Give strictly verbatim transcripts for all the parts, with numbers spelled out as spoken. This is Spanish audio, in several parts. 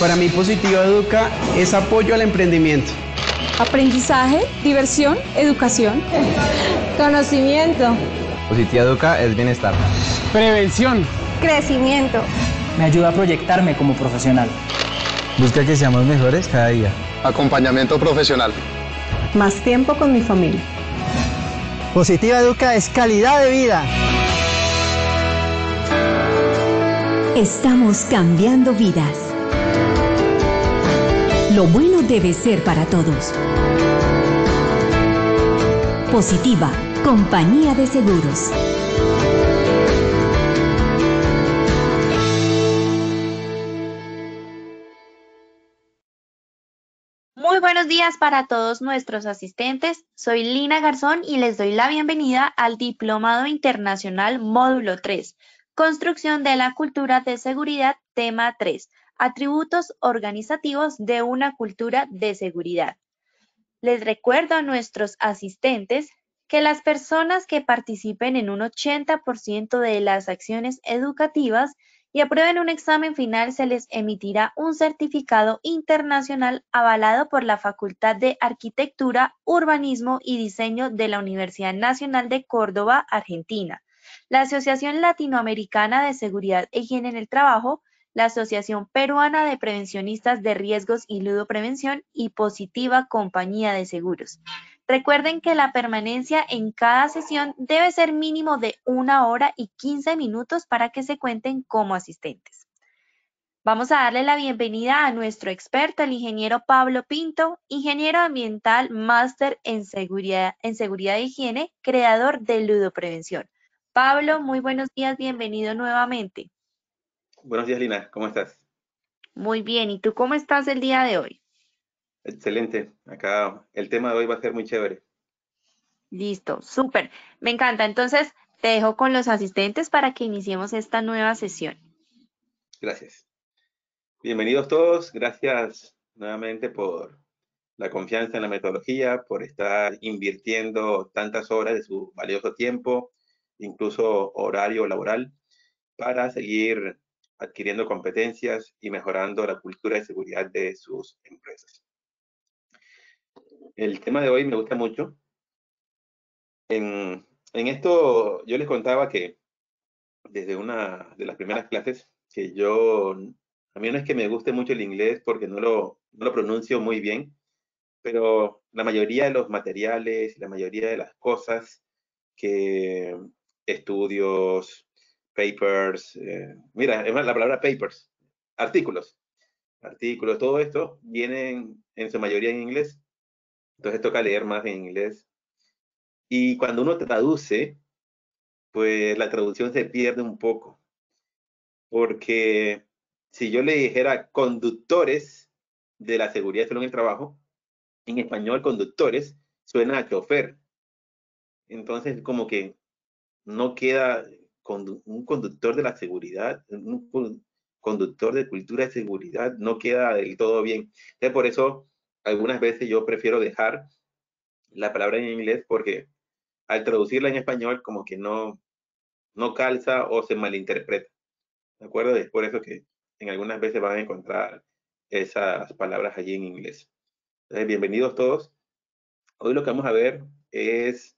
Para mí, Positiva Educa es apoyo al emprendimiento. Aprendizaje, diversión, educación. Conocimiento. Positiva Educa es bienestar. Prevención. Crecimiento. Me ayuda a proyectarme como profesional. Busca que seamos mejores cada día. Acompañamiento profesional. Más tiempo con mi familia. Positiva Educa es calidad de vida. Estamos cambiando vidas. Lo bueno debe ser para todos. Positiva, compañía de seguros. Muy buenos días para todos nuestros asistentes. Soy Lina Garzón y les doy la bienvenida al Diplomado Internacional Módulo tres, Construcción de la Cultura de Seguridad, Tema tres, Atributos organizativos de una cultura de seguridad. Les recuerdo a nuestros asistentes que las personas que participen en un ochenta por ciento de las acciones educativas y aprueben un examen final se les emitirá un certificado internacional avalado por la Facultad de Arquitectura, Urbanismo y Diseño de la Universidad Nacional de Córdoba, Argentina, la Asociación Latinoamericana de Seguridad e Higiene en el Trabajo, la Asociación Peruana de Prevencionistas de Riesgos y Ludoprevención y Positiva Compañía de Seguros. Recuerden que la permanencia en cada sesión debe ser mínimo de una hora y quince minutos para que se cuenten como asistentes. Vamos a darle la bienvenida a nuestro experto, el ingeniero Pablo Pinto, ingeniero ambiental, máster en seguridad, en seguridad e higiene, creador de Ludoprevención. Pablo, muy buenos días, bienvenido nuevamente. Buenos días, Lina, ¿cómo estás? Muy bien, ¿y tú cómo estás el día de hoy? Excelente, acá el tema de hoy va a ser muy chévere. Listo, súper, me encanta. Entonces, te dejo con los asistentes para que iniciemos esta nueva sesión. Gracias. Bienvenidos todos, gracias nuevamente por la confianza en la metodología, por estar invirtiendo tantas horas de su valioso tiempo, incluso horario laboral, para seguir adquiriendo competencias y mejorando la cultura de seguridad de sus empresas. El tema de hoy me gusta mucho. En, en esto yo les contaba que desde una de las primeras clases que yo, a mí no es que me guste mucho el inglés porque no lo, no lo pronuncio muy bien, pero la mayoría de los materiales, la mayoría de las cosas que estudios, papers, eh, mira, es más, la palabra papers, artículos, artículos, todo esto vienen en su mayoría en inglés, entonces toca leer más en inglés. Y cuando uno traduce, pues la traducción se pierde un poco, porque si yo le dijera conductores de la seguridad en el trabajo, en español conductores suena a chofer, entonces como que no queda condu un conductor de la seguridad, un conductor de cultura de seguridad, no queda del todo bien. Entonces, por eso, algunas veces yo prefiero dejar la palabra en inglés porque al traducirla en español como que no, no calza o se malinterpreta. ¿De acuerdo? Es por eso que en algunas veces van a encontrar esas palabras allí en inglés. Entonces, bienvenidos todos. Hoy lo que vamos a ver es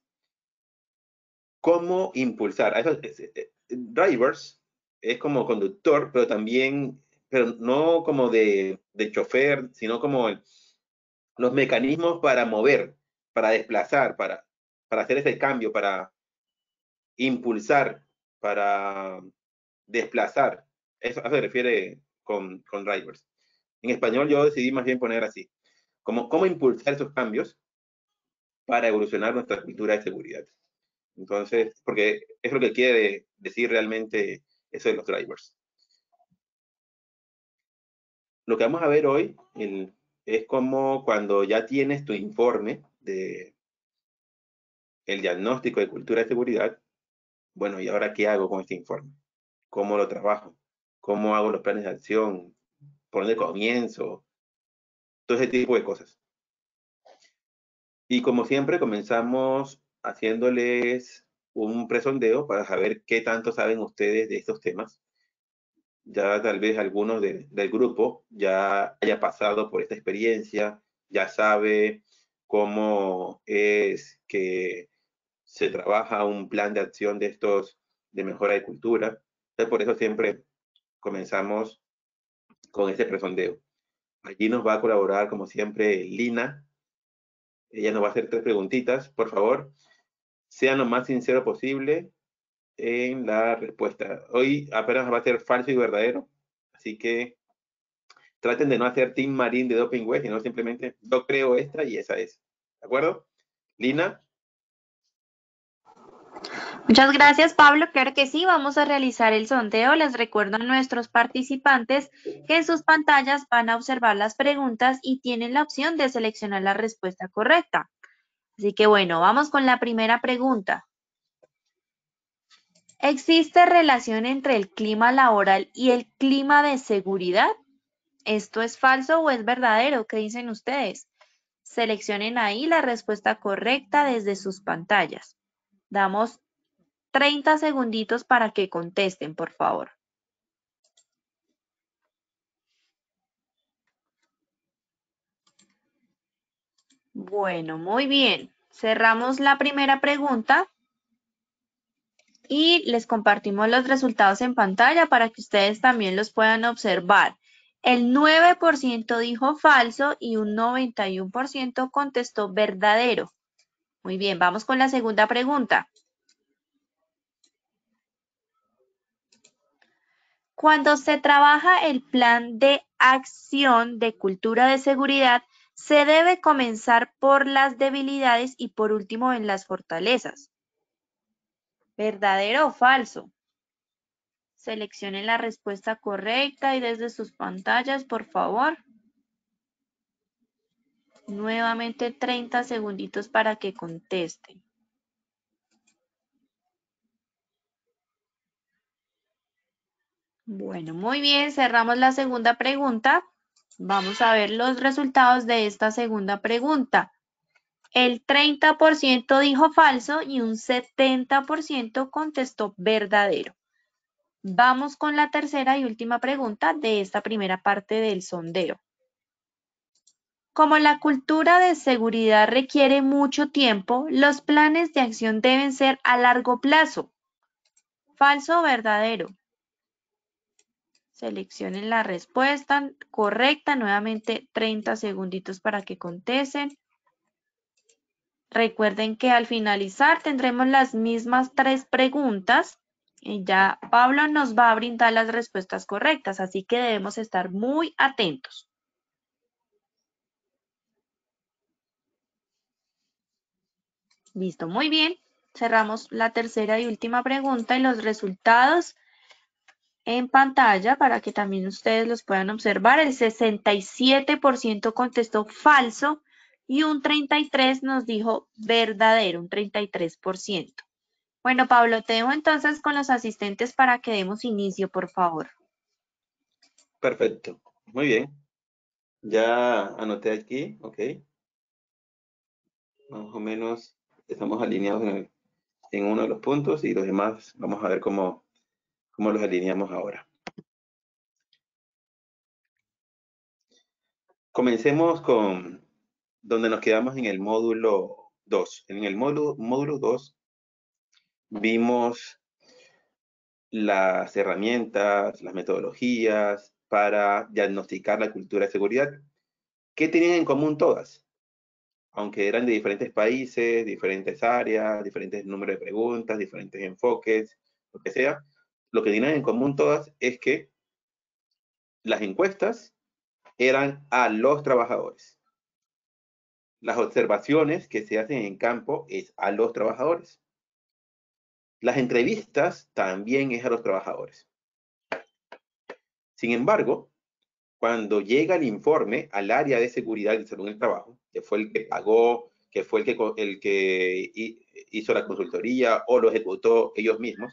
cómo impulsar. Eso, es, es, drivers es como conductor, pero también, pero no como de, de chofer, sino como el, los mecanismos para mover, para desplazar, para, para hacer ese cambio, para impulsar, para desplazar. Eso, a eso se refiere con, con drivers. En español yo decidí más bien poner así, como cómo impulsar esos cambios para evolucionar nuestra cultura de seguridad. Entonces, porque es lo que quiere decir realmente eso de los drivers. Lo que vamos a ver hoy el, es como cuando ya tienes tu informe de el diagnóstico de cultura de seguridad, bueno, ¿y ahora qué hago con este informe? ¿Cómo lo trabajo? ¿Cómo hago los planes de acción? ¿Por dónde comienzo? Todo ese tipo de cosas. Y como siempre, comenzamos haciéndoles un presondeo para saber qué tanto saben ustedes de estos temas. ya tal vez algunos de, del grupo ya haya pasado por esta experiencia, ya sabe cómo es que se trabaja un plan de acción de estos de mejora de cultura. Entonces, por eso siempre comenzamos con este presondeo. Allí nos va a colaborar, como siempre, Lina. Ella nos va a hacer tres preguntitas. Por favor, sean lo más sincero posible en la respuesta. Hoy apenas va a ser falso y verdadero, así que traten de no hacer Team Marín de Doping West, sino simplemente yo creo esta y esa es. ¿De acuerdo? Lina. Muchas gracias, Pablo. Claro que sí, vamos a realizar el sondeo. Les recuerdo a nuestros participantes que en sus pantallas van a observar las preguntas y tienen la opción de seleccionar la respuesta correcta. Así que bueno, vamos con la primera pregunta. ¿Existe relación entre el clima laboral y el clima de seguridad? ¿Esto es falso o es verdadero? ¿Qué dicen ustedes? Seleccionen ahí la respuesta correcta desde sus pantallas. Damos treinta segunditos para que contesten, por favor. Bueno, muy bien. Cerramos la primera pregunta y les compartimos los resultados en pantalla para que ustedes también los puedan observar. El nueve por ciento dijo falso y un noventa y uno por ciento contestó verdadero. Muy bien, vamos con la segunda pregunta. Cuando se trabaja el plan de acción de cultura de seguridad, se debe comenzar por las debilidades y por último en las fortalezas. ¿Verdadero o falso? Seleccionen la respuesta correcta y desde sus pantallas, por favor. Nuevamente treinta segunditos para que contesten. Bueno, muy bien, cerramos la segunda pregunta. Vamos a ver los resultados de esta segunda pregunta. El treinta por ciento dijo falso y un setenta por ciento contestó verdadero. Vamos con la tercera y última pregunta de esta primera parte del sondeo. Como la cultura de seguridad requiere mucho tiempo, los planes de acción deben ser a largo plazo. ¿Falso o verdadero? Seleccionen la respuesta correcta. Nuevamente treinta segunditos para que contesten. Recuerden que al finalizar tendremos las mismas tres preguntas y ya Pablo nos va a brindar las respuestas correctas, así que debemos estar muy atentos. Listo, muy bien. Cerramos la tercera y última pregunta y los resultados en pantalla para que también ustedes los puedan observar. El sesenta y siete por ciento contestó falso y un treinta y tres por ciento nos dijo verdadero, un treinta y tres por ciento. Bueno, Pablo, te dejo entonces con los asistentes para que demos inicio, por favor. Perfecto. Muy bien. Ya anoté aquí, ok. Más o menos estamos alineados en, el, en uno de los puntos y los demás vamos a ver cómo, cómo los alineamos ahora. Comencemos con donde nos quedamos en el módulo dos. En el módulo, módulo dos vimos las herramientas, las metodologías para diagnosticar la cultura de seguridad. ¿Qué tenían en común todas? Aunque eran de diferentes países, diferentes áreas, diferentes números de preguntas, diferentes enfoques, lo que sea, lo que tenían en común todas es que las encuestas eran a los trabajadores. Las observaciones que se hacen en campo es a los trabajadores. Las entrevistas también es a los trabajadores. Sin embargo, cuando llega el informe al área de seguridad y salud en el trabajo, que fue el que pagó, que fue el que, el que hizo la consultoría o lo ejecutó ellos mismos,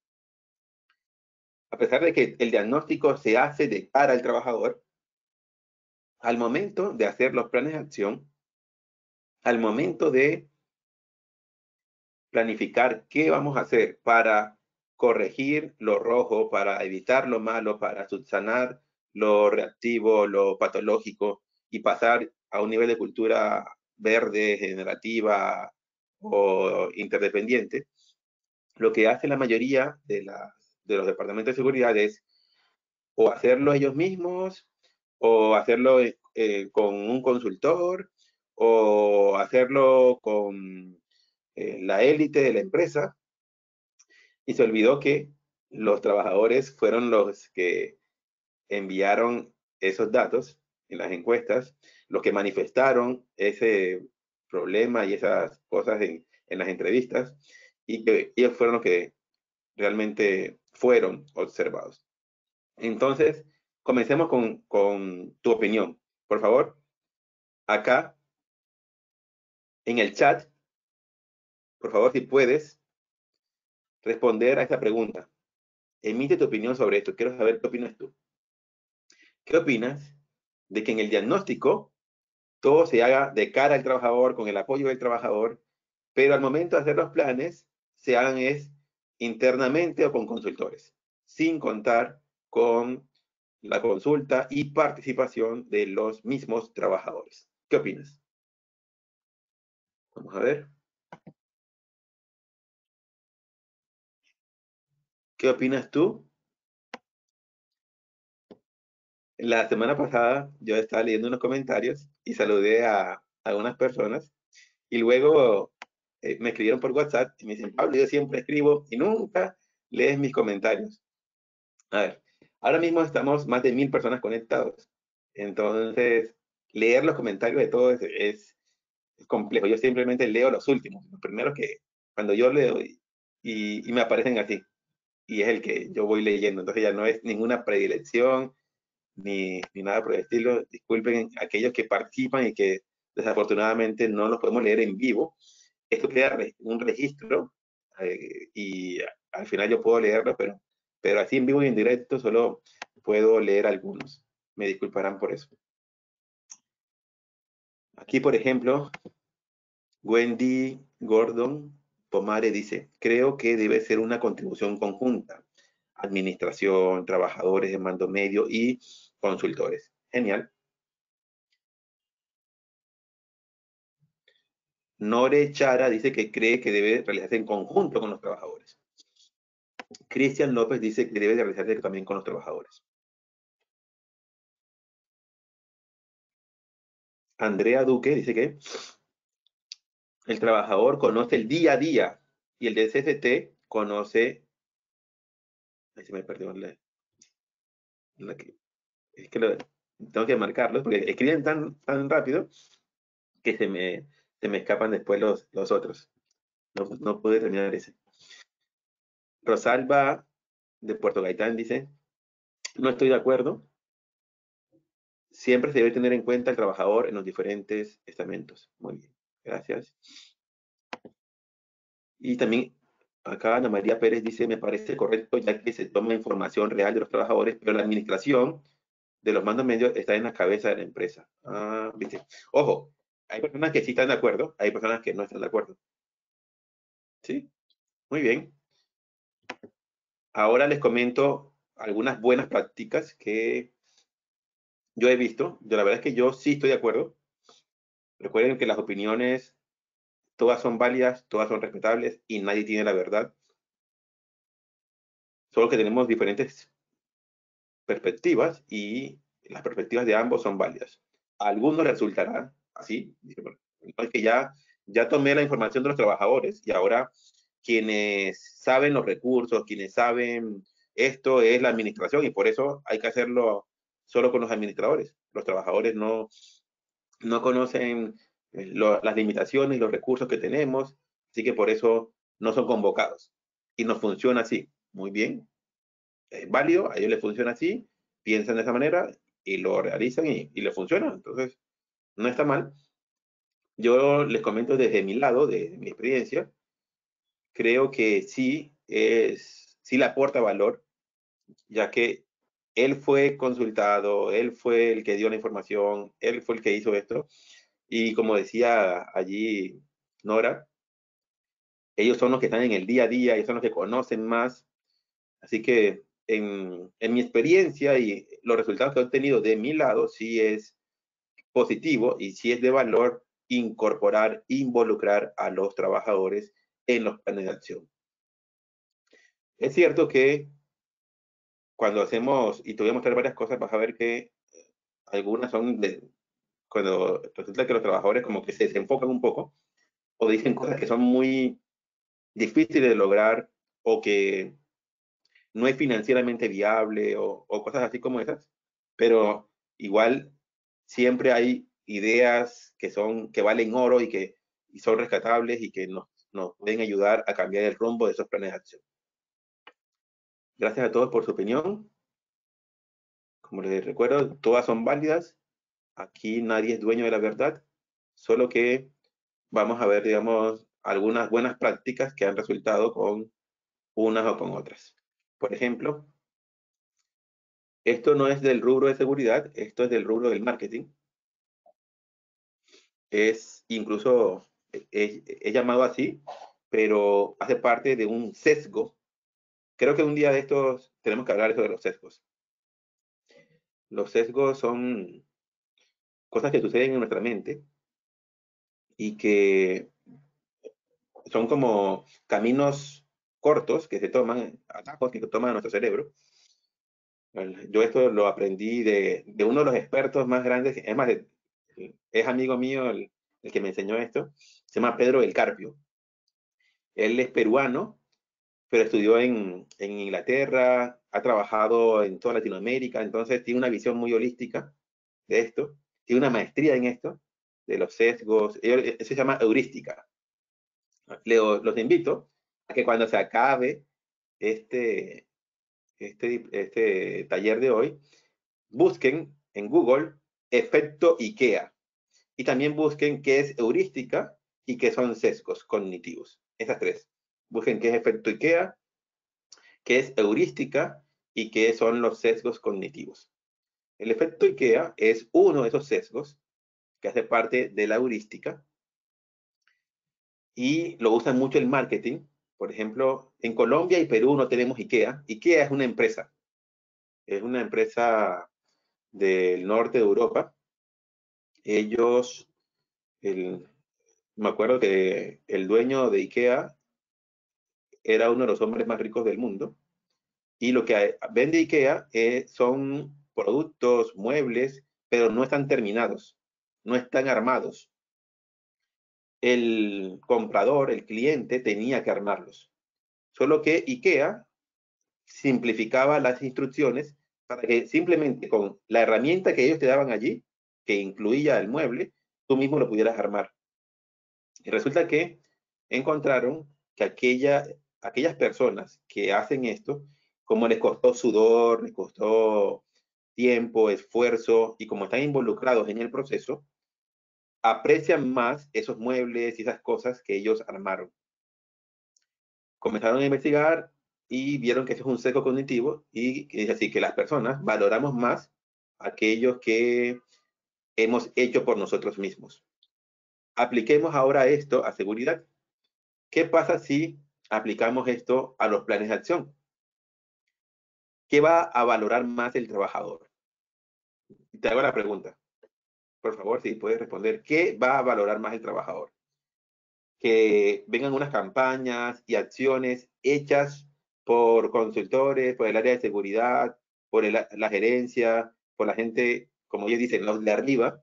a pesar de que el diagnóstico se hace de cara al trabajador, al momento de hacer los planes de acción, al momento de planificar qué vamos a hacer para corregir lo rojo para evitar lo malo, para subsanar lo reactivo, lo patológico y pasar a un nivel de cultura verde, generativa o interdependiente, lo que hace la mayoría de, la, de los departamentos de seguridad es o hacerlo ellos mismos, o hacerlo eh, con un consultor, o hacerlo con eh, la élite de la empresa, y se olvidó que los trabajadores fueron los que enviaron esos datos en las encuestas, los que manifestaron ese problema y esas cosas en, en las entrevistas, y que ellos fueron los que realmente fueron observados. Entonces, comencemos con, con tu opinión. Por favor, acá, en el chat, por favor, si puedes responder a esta pregunta. Emite tu opinión sobre esto. Quiero saber qué opinas tú. ¿Qué opinas de que en el diagnóstico todo se haga de cara al trabajador, con el apoyo del trabajador, pero al momento de hacer los planes, se hagan es internamente o con consultores, sin contar con la consulta y participación de los mismos trabajadores? ¿Qué opinas? Vamos a ver. ¿Qué opinas tú? La semana pasada yo estaba leyendo unos comentarios y saludé a algunas personas y luego eh, me escribieron por WhatsApp y me dicen, Pablo, yo siempre escribo y nunca lees mis comentarios. A ver, ahora mismo estamos más de mil personas conectados. Entonces, leer los comentarios de todos es, es, es complejo. Yo simplemente leo los últimos, los primeros que cuando yo leo y, y, y me aparecen así. Y es el que yo voy leyendo. Entonces ya no es ninguna predilección ni, ni nada por el estilo. Disculpen aquellos que participan y que desafortunadamente no los podemos leer en vivo. Esto queda un registro eh, y al final yo puedo leerlo, pero, pero así en vivo y en directo solo puedo leer algunos. Me disculparán por eso. Aquí, por ejemplo, Wendy Gordon Pomare dice, creo que debe ser una contribución conjunta. Administración, trabajadores de mando medio y consultores. Genial. Nore Chara dice que cree que debe realizarse en conjunto con los trabajadores. Cristian López dice que debe de realizarse también con los trabajadores. Andrea Duque dice que el trabajador conoce el día a día y el D C F T conoce... Ahí se me perdió la, la que, es que lo, tengo que marcarlos porque escriben tan, tan rápido que se me, se me escapan después los, los otros. No, no pude terminar ese. Rosalba de Puerto Gaitán dice, no estoy de acuerdo. Siempre se debe tener en cuenta el trabajador en los diferentes estamentos. Muy bien, gracias. Y también acá Ana María Pérez dice, me parece correcto ya que se toma información real de los trabajadores, pero la administración de los mandos medios está en la cabeza de la empresa. Ah, ¿viste? Ojo, hay personas que sí están de acuerdo, hay personas que no están de acuerdo. ¿Sí? Muy bien. Ahora les comento algunas buenas prácticas que yo he visto. Yo la verdad es que yo sí estoy de acuerdo. Recuerden que las opiniones todas son válidas, todas son respetables y nadie tiene la verdad. Solo que tenemos diferentes perspectivas y las perspectivas de ambos son válidas. A algunos resultará así. No es que ya, ya tomé la información de los trabajadores y ahora quienes saben los recursos, quienes saben esto es la administración y por eso hay que hacerlo solo con los administradores. Los trabajadores no, no conocen lo, las limitaciones y los recursos que tenemos, así que por eso no son convocados. Y nos funciona así. Muy bien. Es válido, a ellos les funciona así, piensan de esa manera y lo realizan y, y les funciona. Entonces, no está mal. Yo les comento desde mi lado, de mi experiencia, creo que sí, es, sí le aporta valor, ya que él fue consultado, él fue el que dio la información, él fue el que hizo esto. Y como decía allí Nora, ellos son los que están en el día a día, ellos son los que conocen más Así que en, en mi experiencia y los resultados que he obtenido de mi lado, sí es positivo y sí es de valor incorporar, involucrar a los trabajadores en los planes de acción. Es cierto que cuando hacemos, y te voy a mostrar varias cosas, vas a ver que algunas son de, cuando resulta que los trabajadores como que se desenfocan un poco, o dicen cosas que son muy difíciles de lograr, o que no es financieramente viable, o, o cosas así como esas, pero igual siempre hay ideas que son, que valen oro y que y son rescatables y que nos, nos pueden ayudar a cambiar el rumbo de esos planes de acción. Gracias a todos por su opinión. Como les recuerdo, todas son válidas. Aquí nadie es dueño de la verdad, solo que vamos a ver, digamos, algunas buenas prácticas que han resultado con unas o con otras. Por ejemplo, esto no es del rubro de seguridad, esto es del rubro del marketing. Es incluso, es, es llamado así, pero hace parte de un sesgo. Creo que un día de estos tenemos que hablar eso de los sesgos. Los sesgos son cosas que suceden en nuestra mente y que son como caminos cortos que se toman, atajos que se toman a nuestro cerebro. Yo esto lo aprendí de, de uno de los expertos más grandes, es más, es amigo mío el, el que me enseñó esto, se llama Pedro del Carpio. Él es peruano, pero estudió en, en Inglaterra, ha trabajado en toda Latinoamérica, entonces tiene una visión muy holística de esto, tiene una maestría en esto, de los sesgos, eso se llama heurística. Leo, los invito a que cuando se acabe este, este, este taller de hoy, busquen en Google efecto IKEA y también busquen qué es heurística y qué son sesgos cognitivos. Esas tres. Busquen qué es efecto IKEA, qué es heurística y qué son los sesgos cognitivos. El efecto IKEA es uno de esos sesgos que hace parte de la heurística y lo usan mucho el marketing. Por ejemplo, en Colombia y Perú no tenemos IKEA. IKEA es una empresa. Es una empresa del norte de Europa. Ellos, el, me acuerdo que el dueño de IKEA era uno de los hombres más ricos del mundo. Y lo que vende IKEA eh, son productos, muebles, pero no están terminados, no están armados. El comprador, el cliente, tenía que armarlos. Solo que IKEA simplificaba las instrucciones para que simplemente con la herramienta que ellos te daban allí, que incluía el mueble, tú mismo lo pudieras armar. Y resulta que encontraron que aquella, aquellas personas que hacen esto, como les costó sudor, les costó tiempo, esfuerzo, y como están involucrados en el proceso, aprecian más esos muebles y esas cosas que ellos armaron. Comenzaron a investigar y vieron que eso es un sesgo cognitivo y es así que las personas valoramos más aquellos que hemos hecho por nosotros mismos. Apliquemos ahora esto a seguridad. ¿Qué pasa si aplicamos esto a los planes de acción? ¿Qué va a valorar más el trabajador? Te hago la pregunta. Por favor, si puedes responder. ¿Qué va a valorar más el trabajador? Que vengan unas campañas y acciones hechas por consultores, por el área de seguridad, por el, la gerencia, por la gente, como ellos dicen, los de arriba,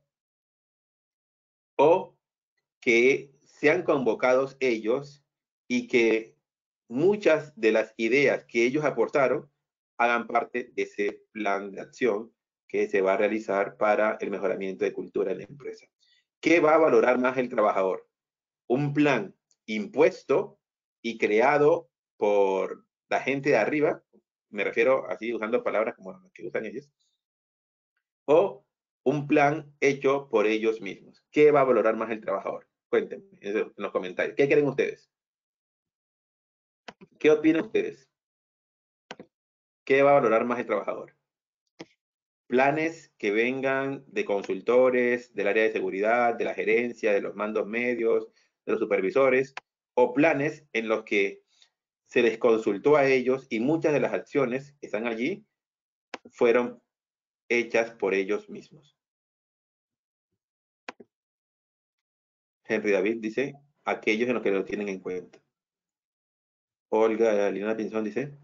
o que sean convocados ellos y que muchas de las ideas que ellos aportaron hagan parte de ese plan de acción que se va a realizar para el mejoramiento de cultura en la empresa. ¿Qué va a valorar más el trabajador? Un plan impuesto y creado por la gente de arriba, me refiero así usando palabras como las que usan ellos, o un plan hecho por ellos mismos. ¿Qué va a valorar más el trabajador? Cuéntenme en los comentarios. ¿Qué creen ustedes? ¿Qué opinan ustedes? ¿Qué va a valorar más el trabajador? Planes que vengan de consultores, del área de seguridad, de la gerencia, de los mandos medios, de los supervisores, o planes en los que se les consultó a ellos y muchas de las acciones que están allí fueron hechas por ellos mismos. Henry David dice, aquellos en los que lo tienen en cuenta. Olga Lina Pinzón dice,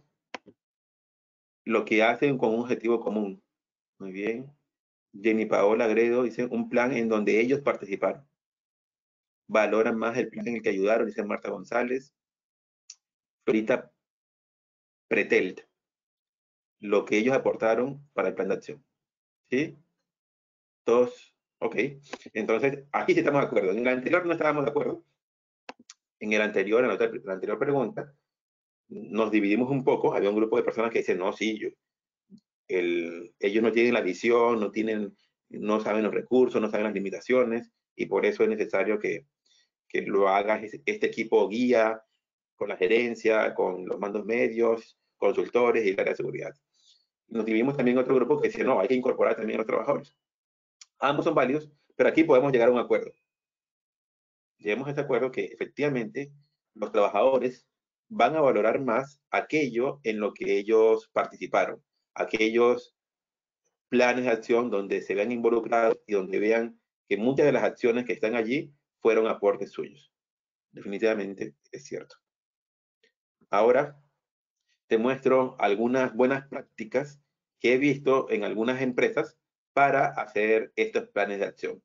lo que hacen con un objetivo común. Muy bien. Jenny Paola Gredo dice, un plan en donde ellos participaron. Valoran más el plan en el que ayudaron, dice Marta González. Florita Pretelt, lo que ellos aportaron para el plan de acción. ¿Sí? Todos, ok. Entonces, aquí sí estamos de acuerdo. En el anterior no estábamos de acuerdo. En el anterior, en la, otra, en la anterior pregunta, nos dividimos un poco. Había un grupo de personas que dicen, no, sí, yo, el, ellos no tienen la visión, no tienen, no saben los recursos, no saben las limitaciones, y por eso es necesario que, que lo haga este equipo guía, con la gerencia, con los mandos medios, consultores y el área de seguridad. Nos dividimos también en otro grupo que dice, no, hay que incorporar también a los trabajadores. Ambos son válidos, pero aquí podemos llegar a un acuerdo. Lleguemos a este acuerdo que efectivamente los trabajadores van a valorar más aquello en lo que ellos participaron, aquellos planes de acción donde se vean involucrados y donde vean que muchas de las acciones que están allí fueron aportes suyos. Definitivamente es cierto. Ahora te muestro algunas buenas prácticas que he visto en algunas empresas para hacer estos planes de acción.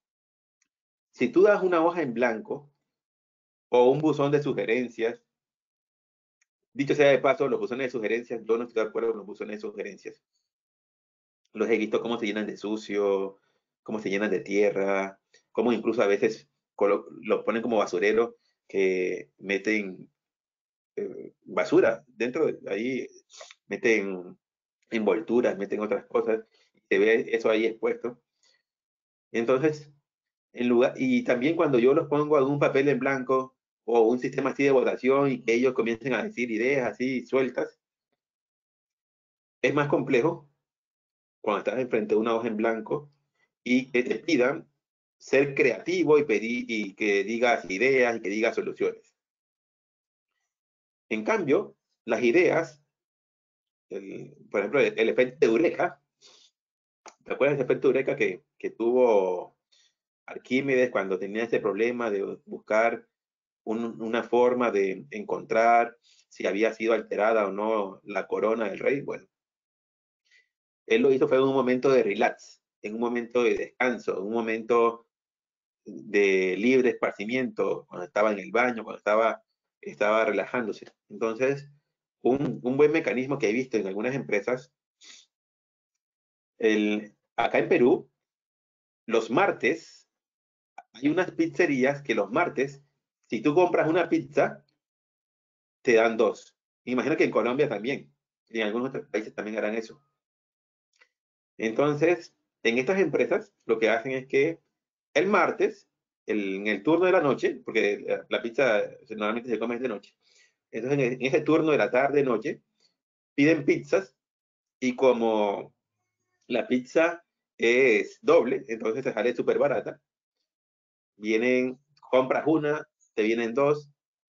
Si tú das una hoja en blanco o un buzón de sugerencias, dicho sea de paso, los buzones de sugerencias, yo no estoy de acuerdo con los buzones de sugerencias. Los he visto cómo se llenan de sucio, cómo se llenan de tierra, cómo incluso a veces los ponen como basurero, que meten eh, basura dentro de ahí, meten envolturas, meten otras cosas, se ve eso ahí expuesto. Entonces, en lugar, y también cuando yo los pongo en un papel en blanco o un sistema así de votación y que ellos comiencen a decir ideas así sueltas, es más complejo cuando estás enfrente de una hoja en blanco y que te pidan ser creativo y, pedir, y que digas ideas y que digas soluciones. En cambio, las ideas, el, por ejemplo, el, el efecto de Eureka, ¿te acuerdas del efecto de Eureka que, que tuvo Arquímedes cuando tenía ese problema de buscar un, una forma de encontrar si había sido alterada o no la corona del rey? Bueno, él lo hizo fue en un momento de relax, en un momento de descanso, en un momento de libre esparcimiento, cuando estaba en el baño, cuando estaba, estaba relajándose. Entonces, un, un buen mecanismo que he visto en algunas empresas, el, acá en Perú, los martes, hay unas pizzerías que los martes, si tú compras una pizza, te dan dos. Imagino que en Colombia también, y en algunos otros países también harán eso. Entonces, en estas empresas, lo que hacen es que el martes, el, en el turno de la noche, porque la, la pizza normalmente se come de noche, entonces en, en ese turno de la tarde-noche, piden pizzas y como la pizza es doble, entonces te sale súper barata. Vienen, compras una, te vienen dos.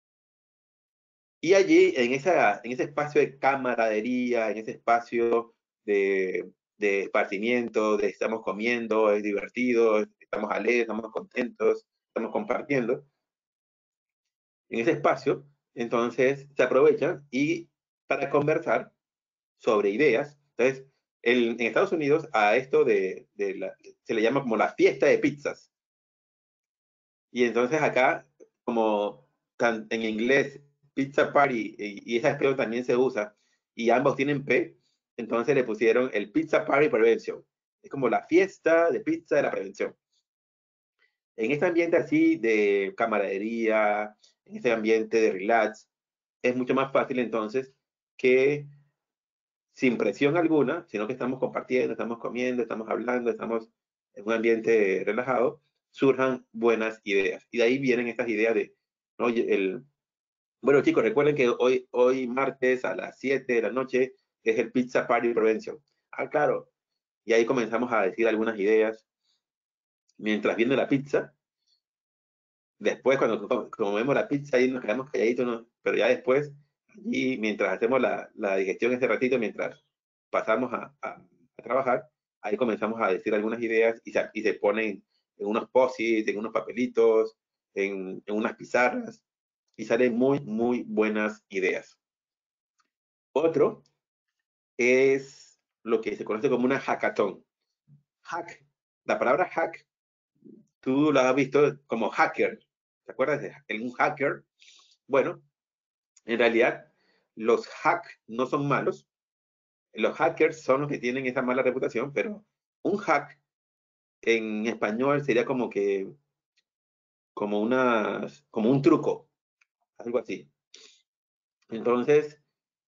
Y allí, en, esa, en ese espacio de camaradería, en ese espacio de, de esparcimiento, de estamos comiendo, es divertido, estamos alegres, estamos contentos, estamos compartiendo. En ese espacio, entonces, se aprovechan y para conversar sobre ideas. Entonces, el, en Estados Unidos, a esto de, de la, se le llama como la fiesta de pizzas. Y entonces acá, como tan, en inglés, pizza party, y, y esa expresión también se usa, y ambos tienen P, entonces le pusieron el Pizza Party Prevention. Es como la fiesta de pizza de la prevención. En este ambiente así de camaradería, en este ambiente de relax, es mucho más fácil entonces que sin presión alguna, sino que estamos compartiendo, estamos comiendo, estamos hablando, estamos en un ambiente relajado, surjan buenas ideas. Y de ahí vienen estas ideas de, ¿no? el, bueno chicos, recuerden que hoy, hoy martes a las siete de la noche es el Pizza Party Prevention. Ah, claro. Y ahí comenzamos a decir algunas ideas mientras viene la pizza. Después, cuando comemos la pizza, ahí nos quedamos calladitos, ¿no? Pero ya después Y mientras hacemos la, la digestión ese ratito, mientras pasamos a, a, a trabajar, ahí comenzamos a decir algunas ideas y se, y se ponen en unos post-its, en unos papelitos, en, en unas pizarras, y salen muy, muy buenas ideas. Otro es lo que se conoce como una hackathon. Hack. La palabra hack, tú la has visto como hacker. ¿Te acuerdas de un hacker? Bueno, en realidad, los hack no son malos. Los hackers son los que tienen esa mala reputación, pero un hack en español sería como que, como una, como un truco, algo así. Entonces,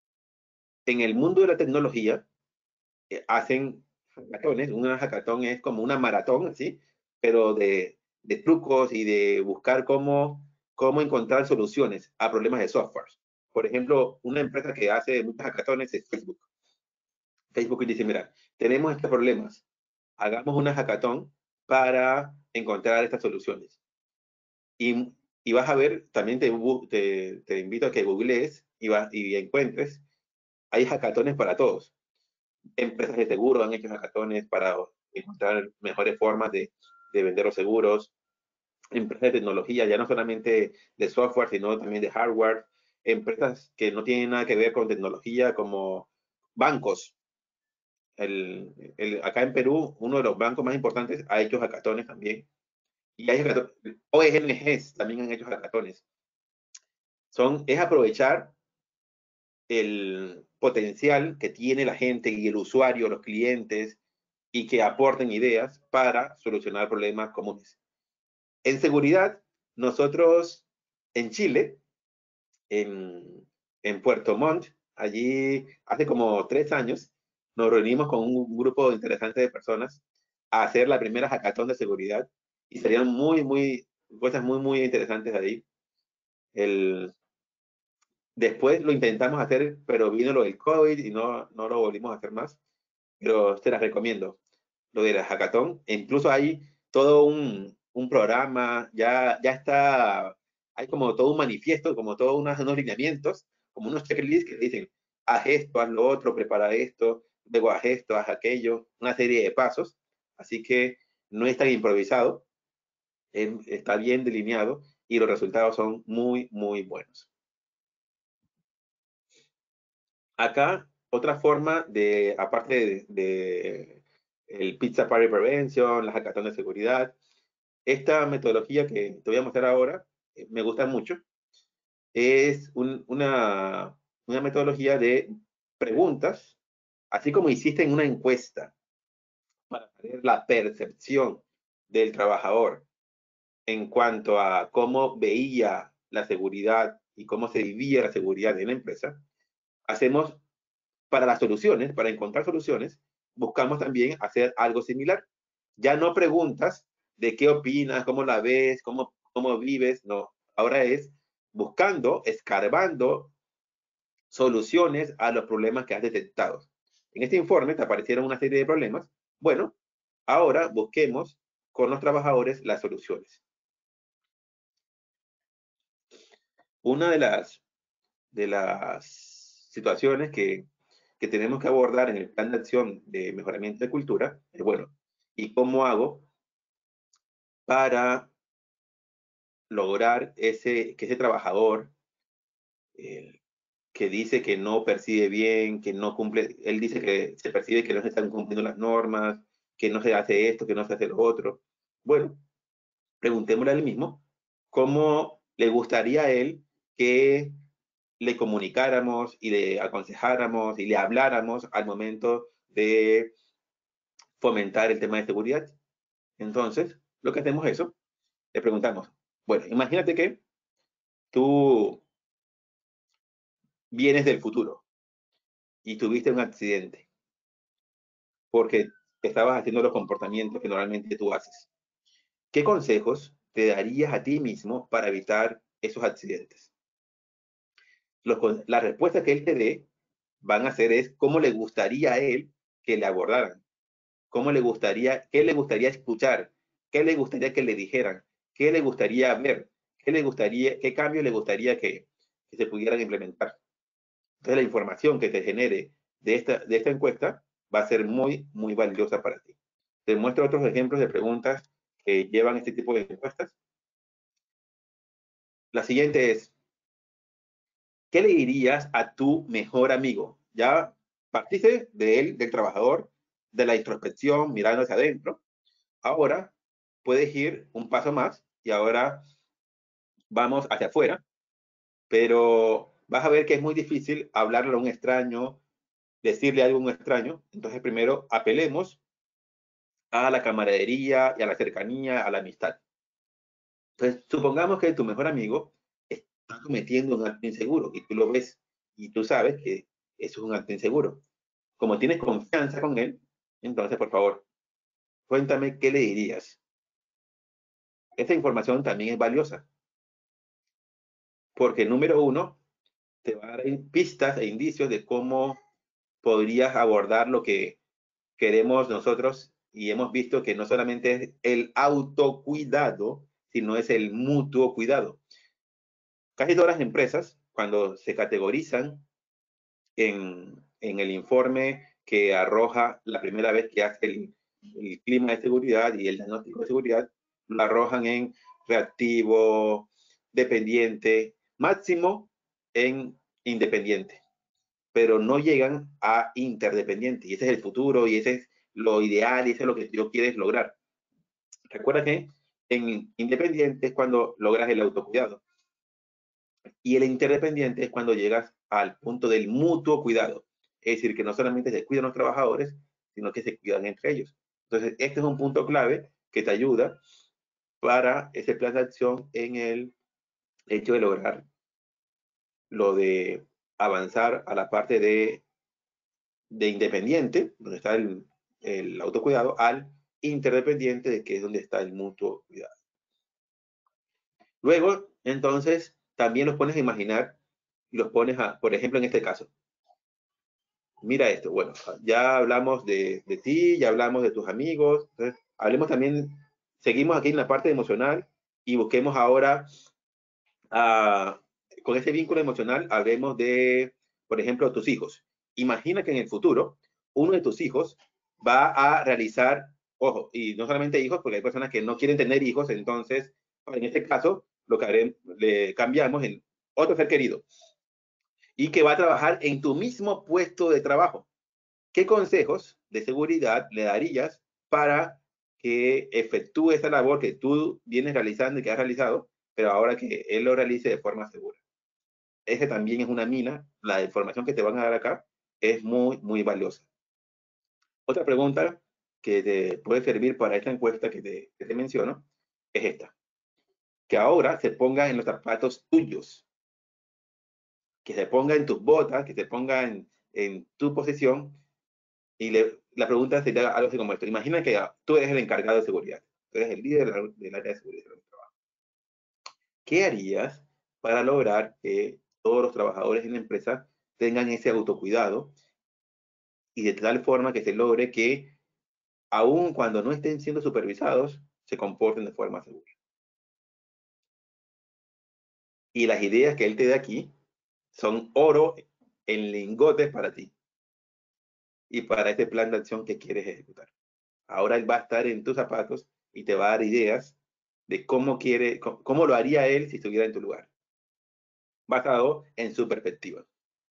en el mundo de la tecnología, eh, hacen hackatones. Una hackathon es como una maratón, así, pero de, de trucos y de buscar cómo, cómo encontrar soluciones a problemas de software. Por ejemplo, una empresa que hace muchas hackatones es Facebook. Facebook dice, mira, tenemos estos problemas, hagamos una hackathon para encontrar estas soluciones. Y, y vas a ver, también te, te, te invito a que googlees y, va, y encuentres, hay hackatones para todos. Empresas de seguro han hecho hackatones para encontrar mejores formas de, de vender los seguros. Empresas de tecnología, ya no solamente de software, sino también de hardware. Empresas que no tienen nada que ver con tecnología, como bancos. El, el, acá en Perú, uno de los bancos más importantes ha hecho hackatones también. Y hay hackatones, O N Ges también han hecho hackatones. Son, es aprovechar el potencial que tiene la gente y el usuario, los clientes, y que aporten ideas para solucionar problemas comunes. En seguridad, nosotros en Chile, en, en Puerto Montt, allí hace como tres años, nos reunimos con un grupo interesante de personas a hacer la primera hackathon de seguridad y salieron muy, muy, cosas muy, muy interesantes ahí. El, después lo intentamos hacer, pero vino lo del COVID y no, no lo volvimos a hacer más, pero te las recomiendo. Lo de la hackathon, e incluso hay todo un, un programa, ya, ya está, hay como todo un manifiesto, como todos unos, unos lineamientos, como unos checklists que dicen, haz esto, haz lo otro, prepara esto, luego haz esto, haz aquello, una serie de pasos, así que no es tan improvisado, eh, está bien delineado y los resultados son muy, muy buenos. Acá, otra forma de, aparte de, de el Pizza Party Prevention, las hackathon de seguridad, esta metodología que te voy a mostrar ahora, eh, me gusta mucho, es un, una, una metodología de preguntas, así como hiciste en una encuesta, para saber la percepción del trabajador en cuanto a cómo veía la seguridad y cómo se vivía la seguridad en la empresa. Hacemos para las soluciones, para encontrar soluciones, buscamos también hacer algo similar. Ya no preguntas de qué opinas, cómo la ves, cómo, cómo vives, no. Ahora es buscando, escarbando soluciones a los problemas que has detectado. En este informe te aparecieron una serie de problemas. Bueno, ahora busquemos con los trabajadores las soluciones. Una de las, de las situaciones que, que tenemos que abordar en el plan de acción de mejoramiento de cultura es, bueno, ¿y cómo hago para lograr ese, que ese trabajador eh, que dice que no percibe bien, que no cumple, él dice que se percibe que no se están cumpliendo las normas, que no se hace esto, que no se hace lo otro? Bueno, preguntémosle a él mismo cómo le gustaría a él que le comunicáramos y le aconsejáramos y le habláramos al momento de fomentar el tema de seguridad. Entonces, lo que hacemos es eso, le preguntamos, bueno, imagínate que tú vienes del futuro y tuviste un accidente porque estabas haciendo los comportamientos que normalmente tú haces. ¿Qué consejos te darías a ti mismo para evitar esos accidentes? Los, la respuesta que él te dé van a ser es cómo le gustaría a él que le abordaran, cómo le gustaría, qué le gustaría escuchar, qué le gustaría que le dijeran, qué le gustaría ver, qué le gustaría, qué cambios le gustaría que, que se pudieran implementar. Entonces la información que te genere de esta, de esta encuesta va a ser muy, muy valiosa para ti. Te muestro otros ejemplos de preguntas que llevan este tipo de encuestas. La siguiente es, ¿qué le dirías a tu mejor amigo? Ya partiste de él, del trabajador, de la introspección, mirando hacia adentro. Ahora puedes ir un paso más y ahora vamos hacia afuera, pero vas a ver que es muy difícil hablarle a un extraño, decirle algo a un extraño. Entonces primero apelemos a la camaradería y a la cercanía, a la amistad. Entonces supongamos que tu mejor amigo está cometiendo un acto inseguro y tú lo ves y tú sabes que eso es un acto inseguro. Como tienes confianza con él, entonces por favor, cuéntame qué le dirías. Esta información también es valiosa. Porque número uno, te va a dar pistas e indicios de cómo podrías abordar lo que queremos nosotros y hemos visto que no solamente es el autocuidado, sino es el mutuo cuidado. Casi todas las empresas, cuando se categorizan en, en el informe que arroja la primera vez que hace el, el clima de seguridad y el diagnóstico de seguridad, lo arrojan en reactivo, dependiente, máximo en independiente, pero no llegan a interdependiente, y ese es el futuro, y ese es lo ideal, y ese es lo que tú quieres lograr. Recuerda que en independiente es cuando logras el autocuidado, y el interdependiente es cuando llegas al punto del mutuo cuidado, es decir, que no solamente se cuidan los trabajadores, sino que se cuidan entre ellos. Entonces, este es un punto clave que te ayuda para ese plan de acción en el hecho de lograr lo de avanzar a la parte de, de independiente, donde está el, el autocuidado, al interdependiente, de que es donde está el mutuo cuidado. Luego, entonces, también los pones a imaginar y los pones a, por ejemplo, en este caso. Mira esto, bueno, ya hablamos de, de ti, ya hablamos de tus amigos, entonces, hablemos también, seguimos aquí en la parte emocional y busquemos ahora a... con ese vínculo emocional, hablemos de, por ejemplo, tus hijos. Imagina que en el futuro, uno de tus hijos va a realizar, ojo, y no solamente hijos, porque hay personas que no quieren tener hijos, entonces, en este caso, lo que haremos, le cambiamos en otro ser querido, y que va a trabajar en tu mismo puesto de trabajo. ¿Qué consejos de seguridad le darías para que efectúe esa labor que tú vienes realizando y que has realizado, pero ahora que él lo realice de forma segura? Ese también es una mina. La información que te van a dar acá es muy, muy valiosa. Otra pregunta que te puede servir para esta encuesta que te, que te menciono es esta. Que ahora se ponga en los zapatos tuyos. Que se ponga en tus botas, que se ponga en, en tu posición. Y le, la pregunta sería algo así como esto. Imagina que tú eres el encargado de seguridad. Tú eres el líder del, del área de seguridad del trabajo. ¿Qué harías para lograr que todos los trabajadores en la empresa tengan ese autocuidado y de tal forma que se logre que, aun cuando no estén siendo supervisados, se comporten de forma segura? Y las ideas que él te da aquí son oro en lingotes para ti y para este plan de acción que quieres ejecutar. Ahora él va a estar en tus zapatos y te va a dar ideas de cómo quiere, cómo lo haría él si estuviera en tu lugar, basado en su perspectiva.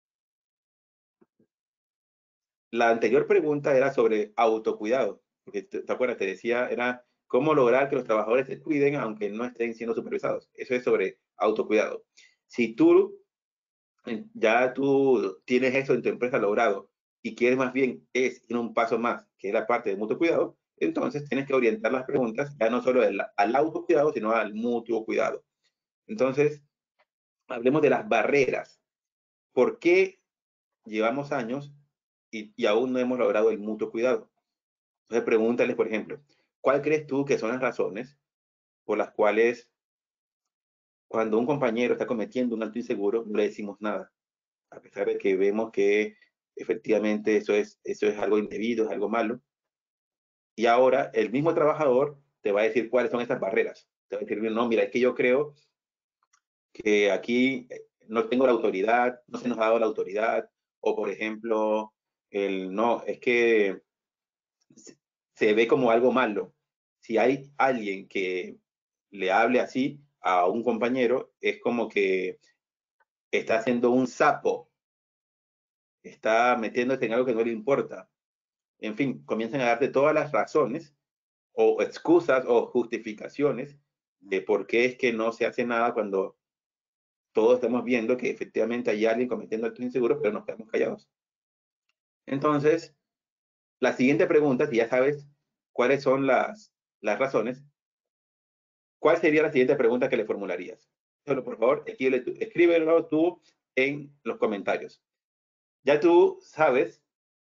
La anterior pregunta era sobre autocuidado, porque te, te acuerdas, te decía, era cómo lograr que los trabajadores se cuiden aunque no estén siendo supervisados. Eso es sobre autocuidado. Si tú ya tú tienes eso en tu empresa logrado y quieres más bien es ir un paso más, que es la parte de mutuo cuidado, entonces tienes que orientar las preguntas ya no solo al, al autocuidado, sino al mutuo cuidado. Entonces, hablemos de las barreras. ¿Por qué llevamos años y, y aún no hemos logrado el mutuo cuidado? Entonces, pregúntales, por ejemplo, ¿cuál crees tú que son las razones por las cuales cuando un compañero está cometiendo un acto inseguro no le decimos nada? A pesar de que vemos que efectivamente eso es, eso es algo indebido, es algo malo. Y ahora el mismo trabajador te va a decir cuáles son esas barreras. Te va a decir, no, mira, es que yo creo que aquí no tengo la autoridad, no se nos ha dado la autoridad, o por ejemplo, el no, es que se ve como algo malo. Si hay alguien que le hable así a un compañero, es como que está haciendo un sapo, está metiéndose en algo que no le importa. En fin, comienzan a darte todas las razones o excusas o justificaciones de por qué es que no se hace nada cuando todos estamos viendo que efectivamente hay alguien cometiendo actos inseguros, pero nos quedamos callados. Entonces, la siguiente pregunta, si ya sabes cuáles son las, las razones, ¿cuál sería la siguiente pregunta que le formularías? Solo, por favor, escríbelo tú, escríbelo tú en los comentarios. Ya tú sabes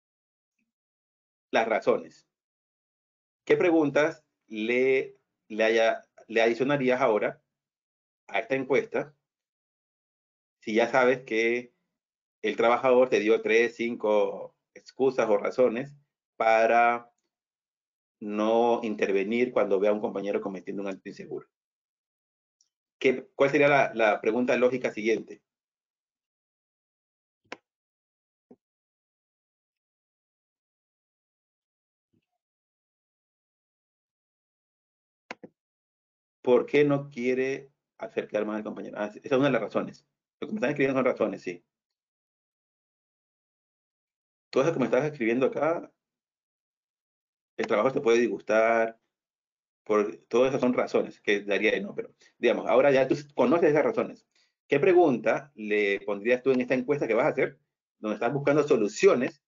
las razones. ¿Qué preguntas le, le, haya, le adicionarías ahora a esta encuesta? Si ya sabes que el trabajador te dio tres, cinco excusas o razones para no intervenir cuando vea a un compañero cometiendo un acto inseguro. ¿Qué, ¿Cuál sería la, la pregunta lógica siguiente? ¿Por qué no quiere hacer quedar mal al compañero? Ah, esa es una de las razones. Lo que me están escribiendo son razones, sí. Todo eso que me estás escribiendo acá, el trabajo te puede disgustar, por, todas esas son razones que daría de no, pero digamos, ahora ya tú conoces esas razones. ¿Qué pregunta le pondrías tú en esta encuesta que vas a hacer, donde estás buscando soluciones?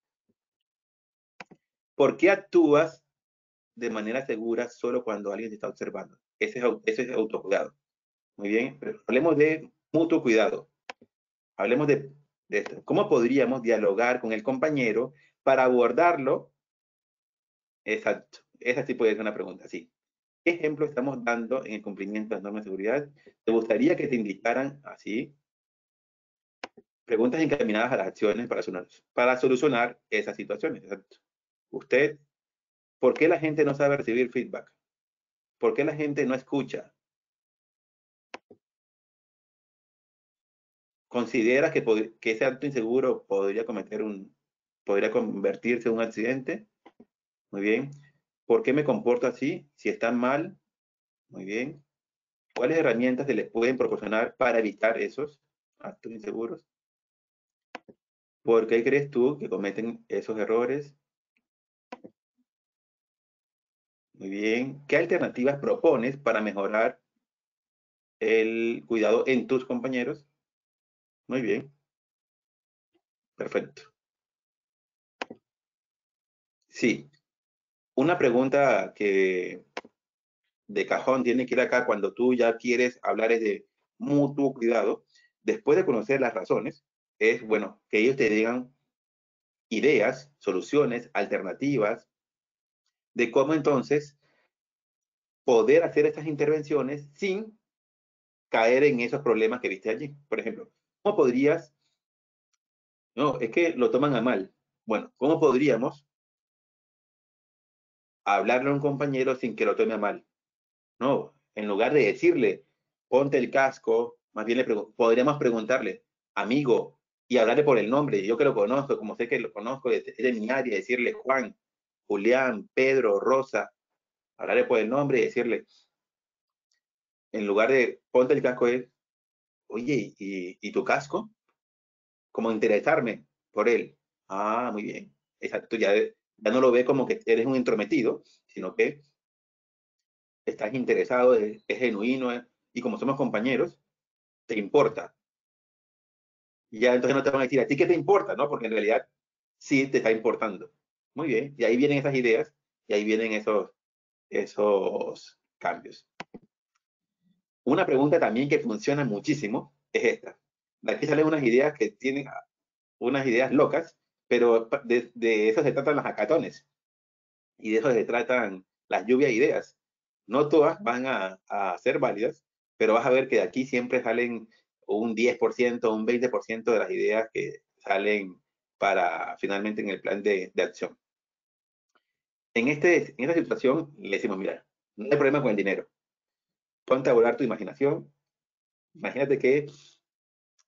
¿Por qué actúas de manera segura solo cuando alguien te está observando? Ese es, ese es autocuidado. Muy bien, pero hablemos de mutuo cuidado. Hablemos de, de esto. ¿Cómo podríamos dialogar con el compañero para abordarlo? Exacto. Esa sí puede ser una pregunta, sí. ¿Qué ejemplo estamos dando en el cumplimiento de las normas de seguridad? ¿Te gustaría que te indicaran así? Preguntas encaminadas a las acciones para solucionar, para solucionar esas situaciones. Exacto. Usted, ¿por qué la gente no sabe recibir feedback? ¿Por qué la gente no escucha? ¿Considera que, que ese acto inseguro podría cometer un, podría convertirse en un accidente? Muy bien. ¿Por qué me comporto así? Si están mal, muy bien. ¿Cuáles herramientas se les pueden proporcionar para evitar esos actos inseguros? ¿Por qué crees tú que cometen esos errores? Muy bien. ¿Qué alternativas propones para mejorar el cuidado en tus compañeros? Muy bien. Perfecto. Sí. Una pregunta que de cajón tiene que ir acá cuando tú ya quieres hablar es de mutuo cuidado. Después de conocer las razones, es bueno que ellos te digan ideas, soluciones, alternativas de cómo entonces poder hacer estas intervenciones sin caer en esos problemas que viste allí. Por ejemplo, ¿cómo podrías? No, es que lo toman a mal. Bueno, ¿cómo podríamos hablarle a un compañero sin que lo tome a mal? No, en lugar de decirle, ponte el casco, más bien le pregu- podríamos preguntarle, amigo, y hablarle por el nombre. Yo que lo conozco, como sé que lo conozco, es de, de mi área, decirle Juan, Julián, Pedro, Rosa, hablarle por el nombre y decirle, en lugar de ponte el casco, es, oye, ¿y, y tu casco? Como interesarme por él. Ah, muy bien. Exacto, ya, ya no lo ve como que eres un entrometido, sino que estás interesado, es, es genuino, es, y como somos compañeros, te importa. Y ya entonces no te van a decir, ¿a ti qué te importa? ¿No? Porque en realidad sí te está importando. Muy bien, y ahí vienen esas ideas, y ahí vienen esos, esos cambios. Una pregunta también que funciona muchísimo es esta. Aquí salen unas ideas que tienen unas ideas locas, pero de, de eso se tratan las hackatones. Y de eso se tratan las lluvias de ideas. No todas van a, a ser válidas, pero vas a ver que de aquí siempre salen un diez por ciento, un veinte por ciento de las ideas que salen para finalmente en el plan de, de acción. En, este, en esta situación le decimos, mira, no hay problema con el dinero. Ponte a volar tu imaginación. Imagínate que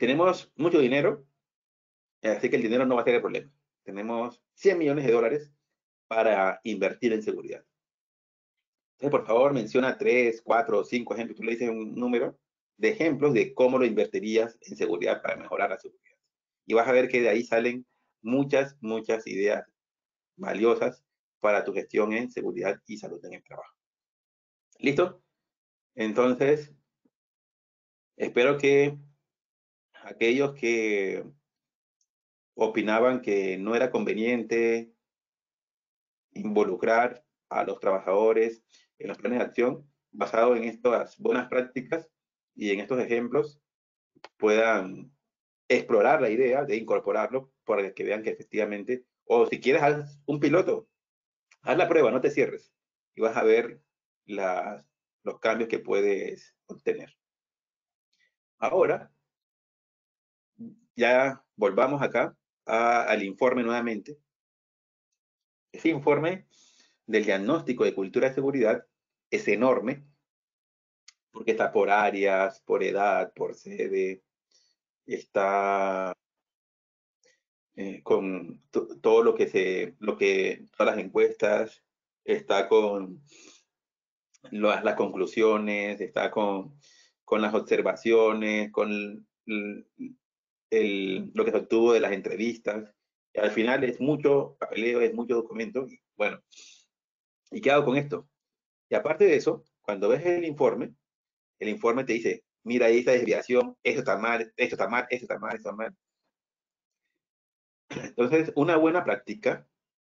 tenemos mucho dinero, así que el dinero no va a ser el problema. Tenemos cien millones de dólares para invertir en seguridad. Entonces, por favor, menciona tres, cuatro, cinco ejemplos. Tú le dices un número de ejemplos de cómo lo invertirías en seguridad para mejorar la seguridad. Y vas a ver que de ahí salen muchas, muchas ideas valiosas para tu gestión en seguridad y salud en el trabajo. ¿Listo? Entonces, espero que aquellos que opinaban que no era conveniente involucrar a los trabajadores en los planes de acción, basado en estas buenas prácticas y en estos ejemplos, puedan explorar la idea de incorporarlo para que vean que efectivamente, o si quieres, haz un piloto, haz la prueba, no te cierres, y vas a ver las, los cambios que puedes obtener. Ahora, ya volvamos acá a, al informe nuevamente. Ese informe del diagnóstico de cultura de seguridad es enorme, porque está por áreas, por edad, por sede, está eh, con todo lo que se, lo que, todas las encuestas, está con las, las conclusiones, está con, con las observaciones, con el, el, lo que se obtuvo de las entrevistas. Y al final es mucho papeleo, es mucho documento. Y bueno, ¿y qué hago con esto? Y aparte de eso, cuando ves el informe, el informe te dice, mira, ahí esta desviación, esto está mal, esto está mal, esto está mal, esto está mal. Entonces, una buena práctica,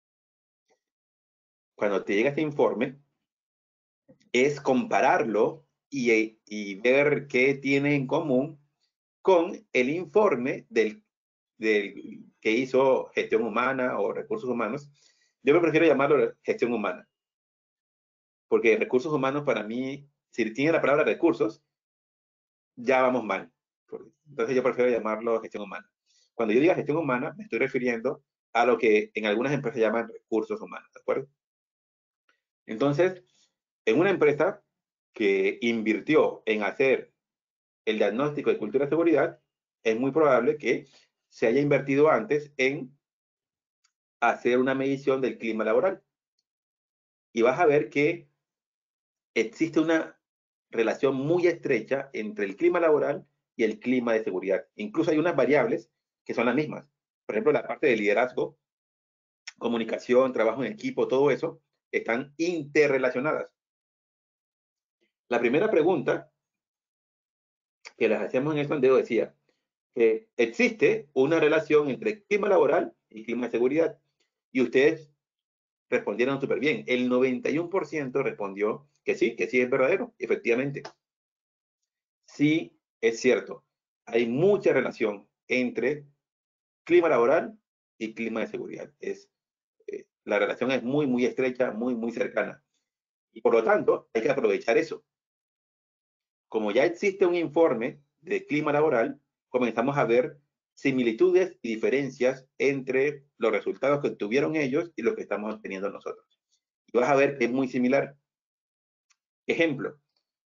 cuando te llega este informe, es compararlo y, y ver qué tiene en común con el informe del, del que hizo gestión humana o recursos humanos. Yo me prefiero llamarlo gestión humana, porque recursos humanos para mí, si tiene la palabra recursos, ya vamos mal. Entonces yo prefiero llamarlo gestión humana. Cuando yo diga gestión humana, me estoy refiriendo a lo que en algunas empresas llaman recursos humanos, ¿de acuerdo? Entonces, en una empresa que invirtió en hacer el diagnóstico de cultura de seguridad, es muy probable que se haya invertido antes en hacer una medición del clima laboral. Y vas a ver que existe una relación muy estrecha entre el clima laboral y el clima de seguridad. Incluso hay unas variables que son las mismas. Por ejemplo, la parte de liderazgo, comunicación, trabajo en equipo, todo eso, están interrelacionadas. La primera pregunta que les hacemos en el sondeo decía que existe una relación entre clima laboral y clima de seguridad. Y ustedes respondieron súper bien. El noventa y uno por ciento respondió que sí, que sí es verdadero, efectivamente. Sí, es cierto. Hay mucha relación entre clima laboral y clima de seguridad. Es, eh, la relación es muy, muy estrecha, muy, muy cercana. Y por lo tanto, hay que aprovechar eso. Como ya existe un informe de clima laboral, comenzamos a ver similitudes y diferencias entre los resultados que obtuvieron ellos y los que estamos obteniendo nosotros. Y vas a ver que es muy similar. Ejemplo,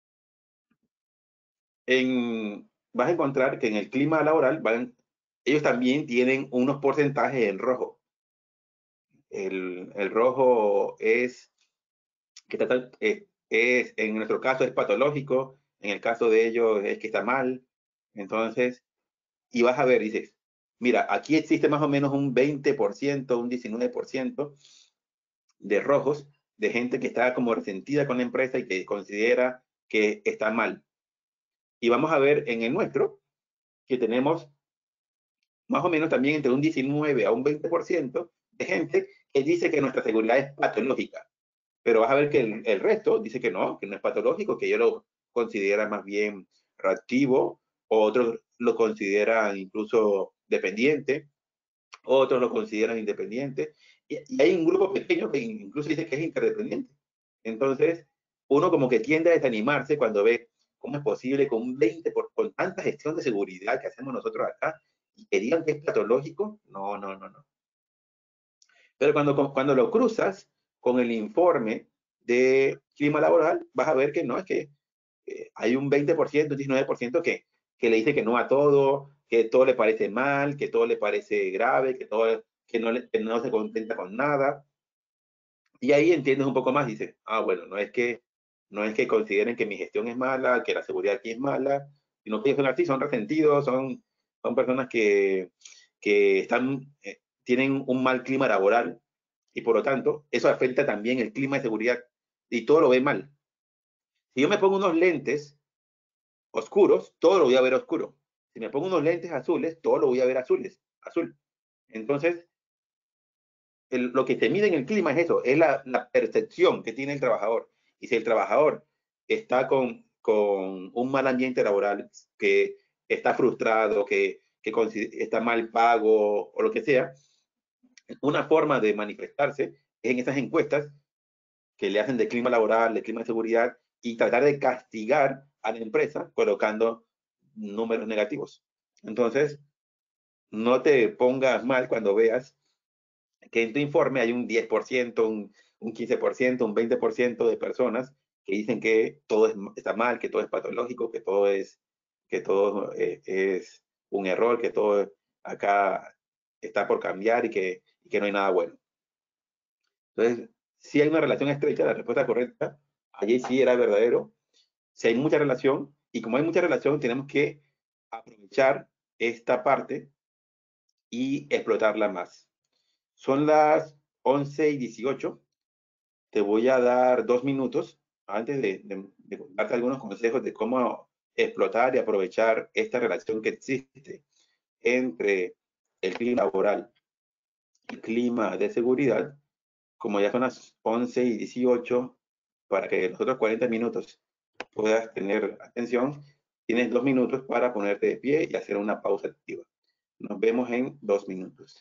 en, vas a encontrar que en el clima laboral van, ellos también tienen unos porcentajes en rojo. El, el rojo es, que trata, es, es, en nuestro caso es patológico, en el caso de ellos es que está mal. Entonces, y vas a ver, dices, mira, aquí existe más o menos un veinte por ciento, un diecinueve por ciento de rojos, de gente que está como resentida con la empresa y que considera que está mal. Y vamos a ver en el nuestro, que tenemos más o menos también entre un diecinueve a un veinte por ciento de gente que dice que nuestra seguridad es patológica. Pero vas a ver que el, el resto dice que no, que no es patológico, que ellos lo consideran más bien reactivo, otros lo consideran incluso dependiente, otros lo consideran independiente, y, y hay un grupo pequeño que incluso dice que es interdependiente. Entonces, uno como que tiende a desanimarse cuando ve cómo es posible con un veinte por ciento, con tanta gestión de seguridad que hacemos nosotros acá, y que digan que es patológico. No, no, no, no. Pero cuando, cuando lo cruzas con el informe de clima laboral, vas a ver que no, es que eh, hay un veinte por ciento, un diecinueve por ciento que, que le dice que no a todo, que todo le parece mal, que todo le parece grave, que, todo, que, no, le, que no se contenta con nada. Y ahí entiendes un poco más, dices, ah, bueno, no es que, no es que consideren que mi gestión es mala, que la seguridad aquí es mala, sino que ellos son así, son resentidos, son, son personas que, que están, eh, tienen un mal clima laboral y por lo tanto eso afecta también el clima de seguridad y todo lo ve mal. Si yo me pongo unos lentes oscuros, todo lo voy a ver oscuro. Si me pongo unos lentes azules, todo lo voy a ver azules, azul. Entonces, el, lo que se mide en el clima es eso, es la, la percepción que tiene el trabajador. Y si el trabajador está con, con un mal ambiente laboral, que está frustrado, que, que está mal pago o lo que sea, una forma de manifestarse es en esas encuestas que le hacen de clima laboral, de clima de seguridad, y tratar de castigar a la empresa colocando números negativos. Entonces, no te pongas mal cuando veas que en tu informe hay un diez por ciento, un, un quince por ciento, un veinte por ciento de personas que dicen que todo es, está mal, que todo es patológico, que todo es, que todo eh, es un error, que todo acá está por cambiar y que, y que no hay nada bueno. Entonces, si hay una relación estrecha, la respuesta correcta, allí sí era verdadero. Si hay mucha relación, y como hay mucha relación, tenemos que aprovechar esta parte y explotarla más. Son las once y dieciocho. Te voy a dar dos minutos antes de, de, de darte algunos consejos de cómo explotar y aprovechar esta relación que existe entre el clima laboral y el clima de seguridad. Como ya son las once y dieciocho, para que los otros cuarenta minutos puedas tener atención, tienes dos minutos para ponerte de pie y hacer una pausa activa. Nos vemos en dos minutos.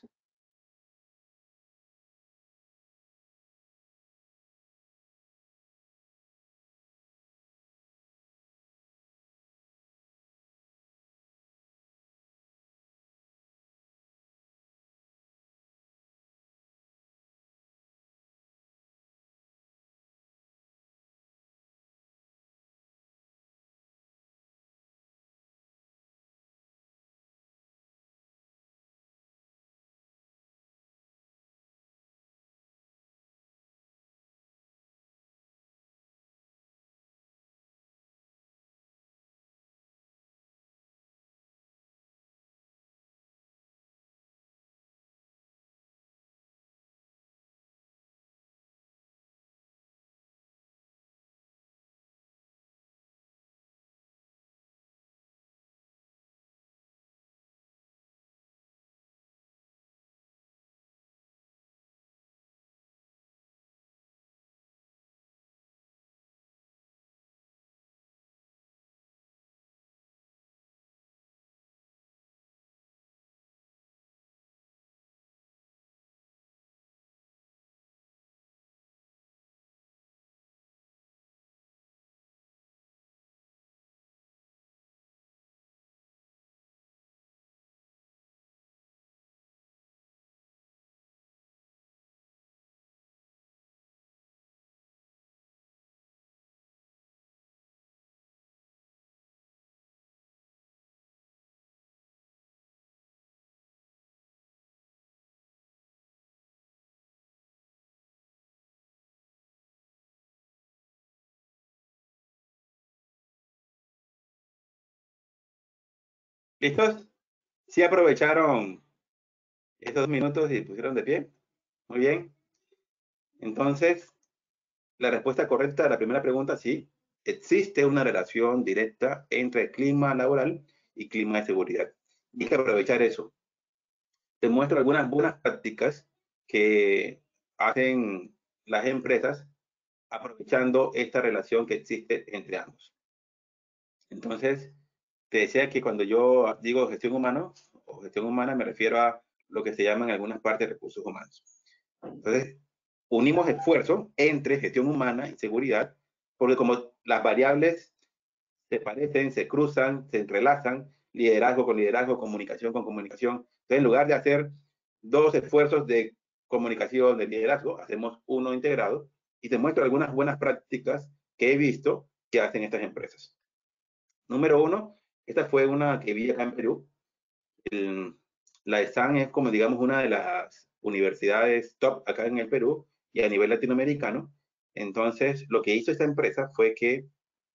¿Listos? ¿Sí aprovecharon estos minutos y pusieron de pie? Muy bien. Entonces, la respuesta correcta a la primera pregunta, sí. Existe una relación directa entre clima laboral y clima de seguridad. Y hay que aprovechar eso. Te muestro algunas buenas prácticas que hacen las empresas aprovechando esta relación que existe entre ambos. Entonces, te decía que cuando yo digo gestión humana o gestión humana me refiero a lo que se llama en algunas partes recursos humanos. Entonces, unimos esfuerzos entre gestión humana y seguridad, porque como las variables se parecen, se cruzan, se entrelazan, liderazgo con liderazgo, comunicación con comunicación. Entonces, en lugar de hacer dos esfuerzos de comunicación, de liderazgo, hacemos uno integrado y te muestro algunas buenas prácticas que he visto que hacen estas empresas. Número uno, esta fue una que vi acá en Perú. el, la E S A N es como, digamos, una de las universidades top acá en el Perú y a nivel latinoamericano. Entonces, lo que hizo esta empresa fue que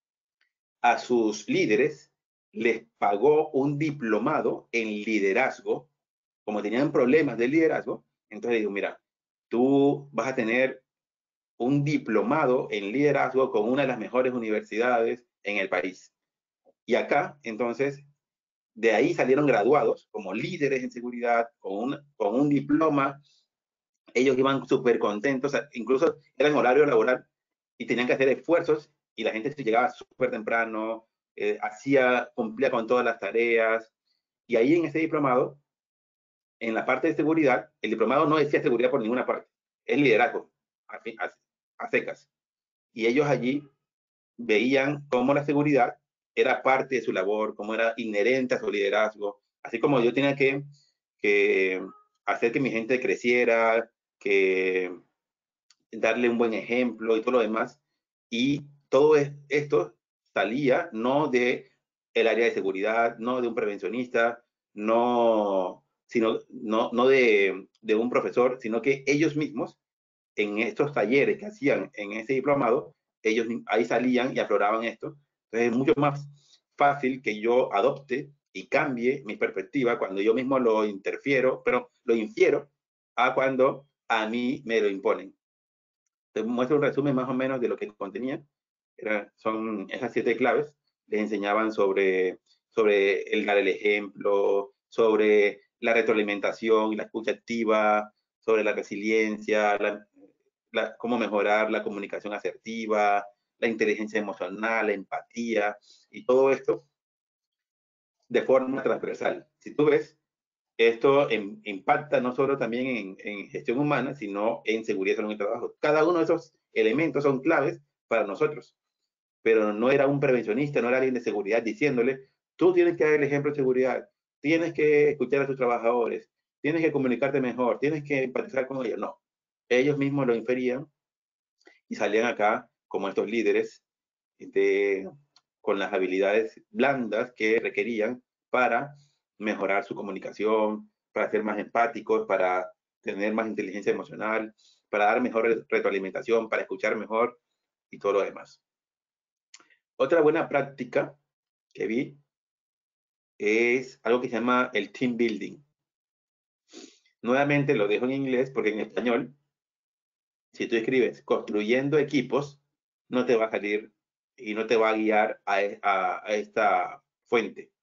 a sus líderes les pagó un diplomado en liderazgo. Como tenían problemas de liderazgo, entonces digo, mira, tú vas a tener un diplomado en liderazgo con una de las mejores universidades en el país. Y acá, entonces, de ahí salieron graduados como líderes en seguridad, con un, con un diploma. Ellos iban súper contentos, incluso eran horario laboral y tenían que hacer esfuerzos y la gente se llegaba súper temprano, eh, hacía, cumplía con todas las tareas. Y ahí en ese diplomado, en la parte de seguridad, el diplomado no decía seguridad por ninguna parte, es liderazgo, a, a, a secas. Y ellos allí veían cómo la seguridad era parte de su labor, cómo era inherente a su liderazgo, así como yo tenía que, que hacer que mi gente creciera, que darle un buen ejemplo y todo lo demás. Y todo esto salía no de el área de seguridad, no de un prevencionista, no, sino, no, no de, de un profesor, sino que ellos mismos, en estos talleres que hacían en ese diplomado, ellos ahí salían y afloraban esto. Entonces es mucho más fácil que yo adopte y cambie mi perspectiva cuando yo mismo lo interfiero, pero lo infiero a cuando a mí me lo imponen. Te muestro un resumen más o menos de lo que contenía. Era, son esas siete claves. Les enseñaban sobre, sobre el dar el ejemplo, sobre la retroalimentación y la escucha activa, sobre la resiliencia, la, la, cómo mejorar la comunicación asertiva, la inteligencia emocional, la empatía, y todo esto de forma transversal. Si tú ves, esto en, impacta no solo también en, en gestión humana, sino en seguridad en el trabajo. Cada uno de esos elementos son claves para nosotros, pero no era un prevencionista, no era alguien de seguridad diciéndole, tú tienes que dar el ejemplo de seguridad, tienes que escuchar a tus trabajadores, tienes que comunicarte mejor, tienes que empatizar con ellos. No, ellos mismos lo inferían y salían acá como estos líderes de, con las habilidades blandas que requerían para mejorar su comunicación, para ser más empáticos, para tener más inteligencia emocional, para dar mejor retroalimentación, para escuchar mejor y todo lo demás. Otra buena práctica que vi es algo que se llama el team building. Nuevamente lo dejo en inglés porque en español, si tú escribes construyendo equipos, no te va a salir y no te va a guiar a, a, a esta fuente.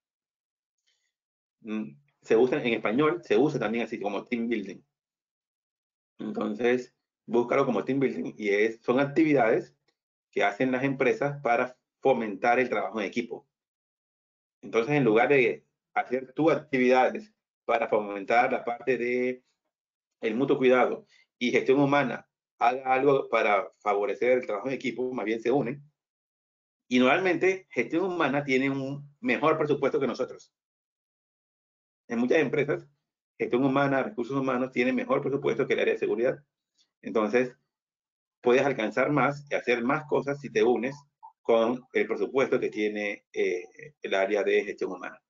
Se usa en español, se usa también así como team building. Entonces, búscalo como team building y es, son actividades que hacen las empresas para fomentar el trabajo en equipo. Entonces, en lugar de hacer tus actividades para fomentar la parte de el mutuo cuidado y gestión humana, haga algo para favorecer el trabajo en equipo, más bien se unen. Y normalmente, gestión humana tiene un mejor presupuesto que nosotros. En muchas empresas, gestión humana, recursos humanos, tienen mejor presupuesto que el área de seguridad. Entonces, puedes alcanzar más y hacer más cosas si te unes con el presupuesto que tiene eh, el área de gestión humana.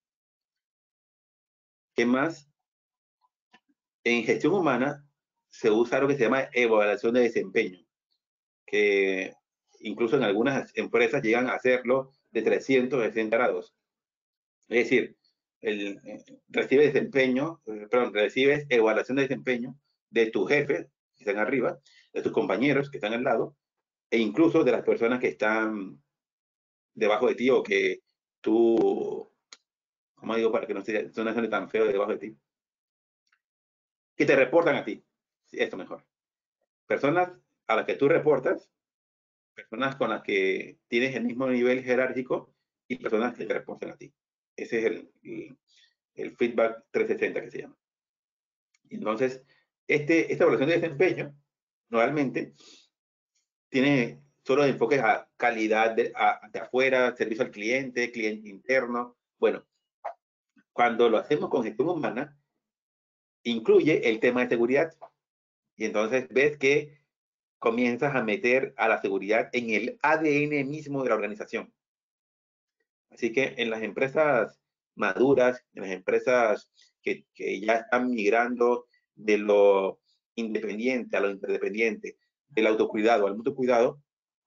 ¿Qué más? En gestión humana se usa lo que se llama evaluación de desempeño, que incluso en algunas empresas llegan a hacerlo de trescientos sesenta grados. Es decir, el, eh, recibes desempeño, eh, perdón, recibes evaluación de desempeño de tu jefe, que están arriba, de tus compañeros que están al lado, e incluso de las personas que están debajo de ti o que tú, ¿cómo digo para que no se suene tan feo debajo de ti? Que te reportan a ti. Sí, esto mejor. Personas a las que tú reportas, personas con las que tienes el mismo nivel jerárquico y personas que te reportan a ti. Ese es el, el, el feedback trescientos sesenta que se llama. Entonces, este, esta evaluación de desempeño normalmente tiene solo enfoques a calidad de, a, de afuera, servicio al cliente, cliente interno. Bueno, cuando lo hacemos con gestión humana, incluye el tema de seguridad. Y entonces ves que comienzas a meter a la seguridad en el A D N mismo de la organización. Así que en las empresas maduras, en las empresas que, que ya están migrando de lo independiente a lo interdependiente, del autocuidado al mutuo cuidado,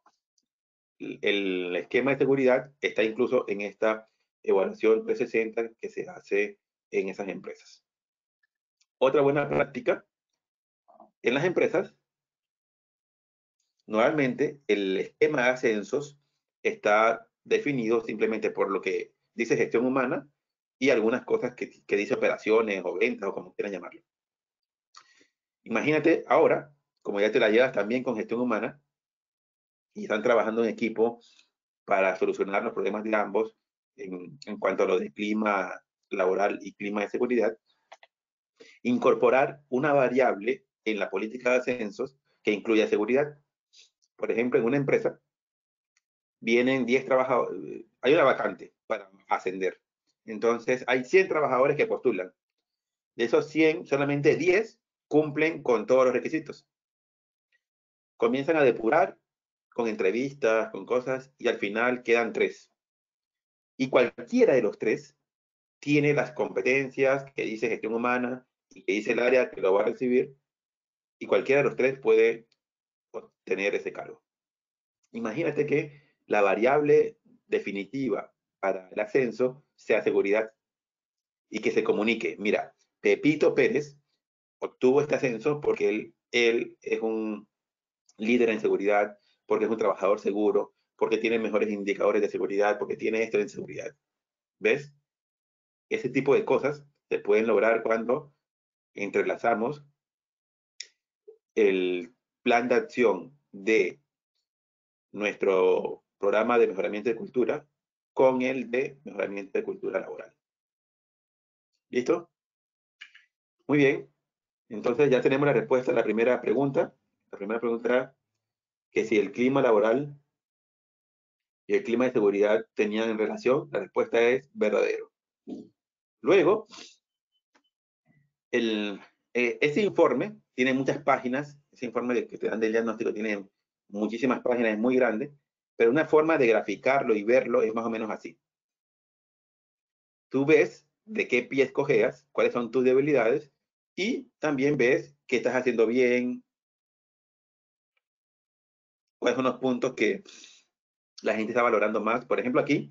el esquema de seguridad está incluso en esta evaluación trescientos sesenta que se hace en esas empresas. Otra buena práctica, en las empresas, normalmente el esquema de ascensos está definido simplemente por lo que dice gestión humana y algunas cosas que, que dice operaciones o ventas o como quieran llamarlo. Imagínate ahora, como ya te la llevas también con gestión humana y están trabajando en equipo para solucionar los problemas de ambos en, en cuanto a lo de clima laboral y clima de seguridad, incorporar una variable en la política de ascensos que incluya seguridad. Por ejemplo, en una empresa vienen diez trabajadores, hay una vacante para ascender. Entonces, hay cien trabajadores que postulan. De esos cien, solamente diez cumplen con todos los requisitos. Comienzan a depurar con entrevistas, con cosas, y al final quedan tres. Y cualquiera de los tres tiene las competencias que dice gestión humana y que dice el área que lo va a recibir, y cualquiera de los tres puede obtener ese cargo. Imagínate que la variable definitiva para el ascenso sea seguridad y que se comunique, mira, Pepito Pérez obtuvo este ascenso porque él, él es un líder en seguridad, porque es un trabajador seguro, porque tiene mejores indicadores de seguridad, porque tiene esto en seguridad. ¿Ves? Ese tipo de cosas se pueden lograr cuando entrelazamos el plan de acción de nuestro programa de mejoramiento de cultura con el de mejoramiento de cultura laboral. ¿Listo? Muy bien. Entonces ya tenemos la respuesta a la primera pregunta. La primera pregunta era que si el clima laboral y el clima de seguridad tenían en relación. La respuesta es verdadero. Luego, el, eh, ese informe tiene muchas páginas. Ese informe que te dan del diagnóstico tiene muchísimas páginas, es muy grande, pero una forma de graficarlo y verlo es más o menos así. Tú ves de qué pies cojeas, cuáles son tus debilidades, y también ves qué estás haciendo bien, cuáles son los puntos que la gente está valorando más. Por ejemplo, aquí,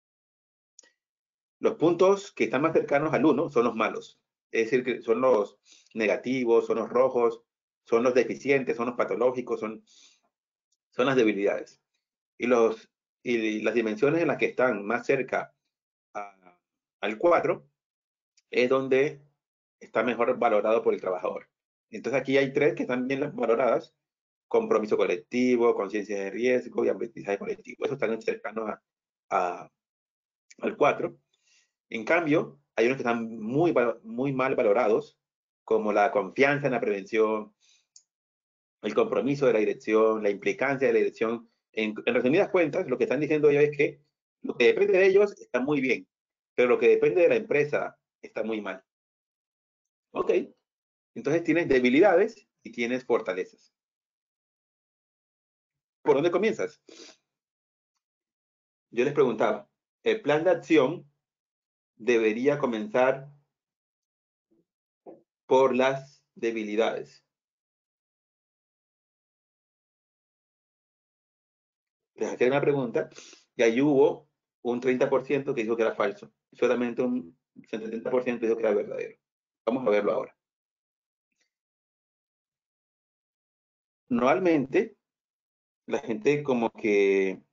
los puntos que están más cercanos al uno son los malos. Es decir, que son los negativos, son los rojos, son los deficientes, son los patológicos, son, son las debilidades. Y, los, y las dimensiones en las que están más cerca a, al cuatro es donde está mejor valorado por el trabajador. Entonces aquí hay tres que están bien valoradas: compromiso colectivo, conciencia de riesgo y aprendizaje colectivo. Esos están cercanos a, a, al cuatro. En cambio, hay unos que están muy, muy mal valorados, como la confianza en la prevención, el compromiso de la dirección, la implicancia de la dirección. En, en resumidas cuentas, lo que están diciendo ellos es que lo que depende de ellos está muy bien, pero lo que depende de la empresa está muy mal. Ok, entonces tienes debilidades y tienes fortalezas. ¿Por dónde comienzas? Yo les preguntaba, el plan de acción debería comenzar por las debilidades. Les hacía una pregunta y ahí hubo un treinta por ciento que dijo que era falso. Solamente un setenta por ciento dijo que era verdadero. Vamos a verlo ahora. Normalmente, la gente como que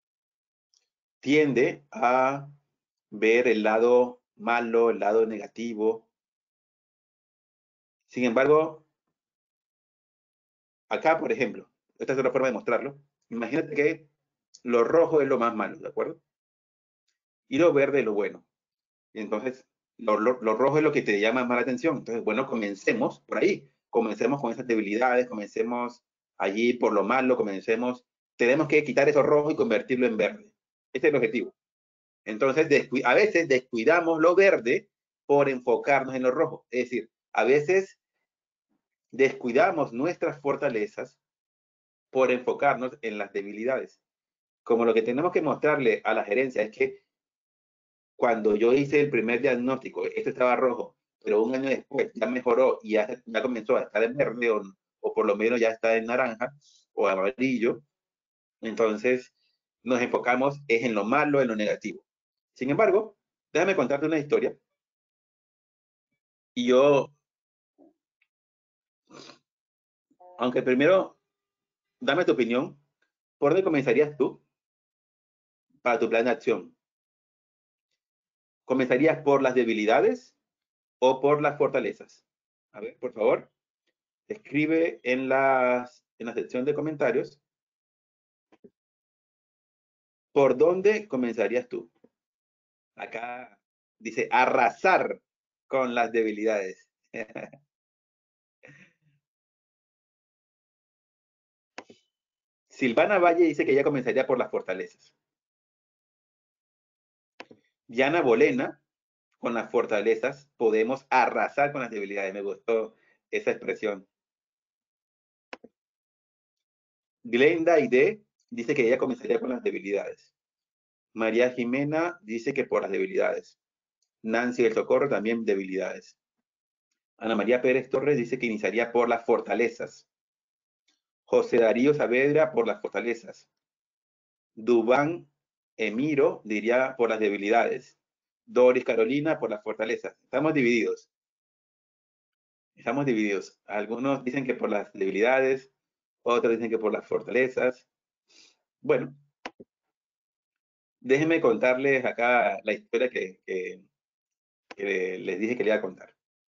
tiende a ver el lado malo, el lado negativo. Sin embargo, acá, por ejemplo, esta es otra forma de mostrarlo. Imagínate que lo rojo es lo más malo, ¿de acuerdo? Y lo verde es lo bueno. Y entonces, lo, lo, lo rojo es lo que te llama más la atención. Entonces, bueno, comencemos por ahí. Comencemos con esas debilidades, comencemos allí por lo malo, comencemos. Tenemos que quitar eso rojo y convertirlo en verde. Ese es el objetivo. Entonces, a veces descuidamos lo verde por enfocarnos en lo rojo. Es decir, a veces descuidamos nuestras fortalezas por enfocarnos en las debilidades. Como lo que tenemos que mostrarle a la gerencia es que cuando yo hice el primer diagnóstico, esto estaba rojo, pero un año después ya mejoró y ya, ya comenzó a estar en verde o, o por lo menos ya está en naranja o amarillo, entonces nos enfocamos es en lo malo, en lo negativo. Sin embargo, déjame contarte una historia. Y yo, aunque primero, dame tu opinión, ¿por dónde comenzarías tú para tu plan de acción? ¿Comenzarías por las debilidades o por las fortalezas? A ver, por favor, escribe en, las, en la sección de comentarios por dónde comenzarías tú. Acá dice arrasar con las debilidades. Silvana Valle dice que ella comenzaría por las fortalezas. Diana Bolena, con las fortalezas podemos arrasar con las debilidades. Me gustó esa expresión. Glenda Ide dice que ella comenzaría con las debilidades. María Jimena dice que por las debilidades. Nancy del Socorro también debilidades. Ana María Pérez Torres dice que iniciaría por las fortalezas. José Darío Saavedra por las fortalezas. Dubán Emiro diría por las debilidades. Doris Carolina por las fortalezas. Estamos divididos. Estamos divididos. Algunos dicen que por las debilidades, otros dicen que por las fortalezas. Bueno, déjenme contarles acá la historia que, que, que les dije que les iba a contar.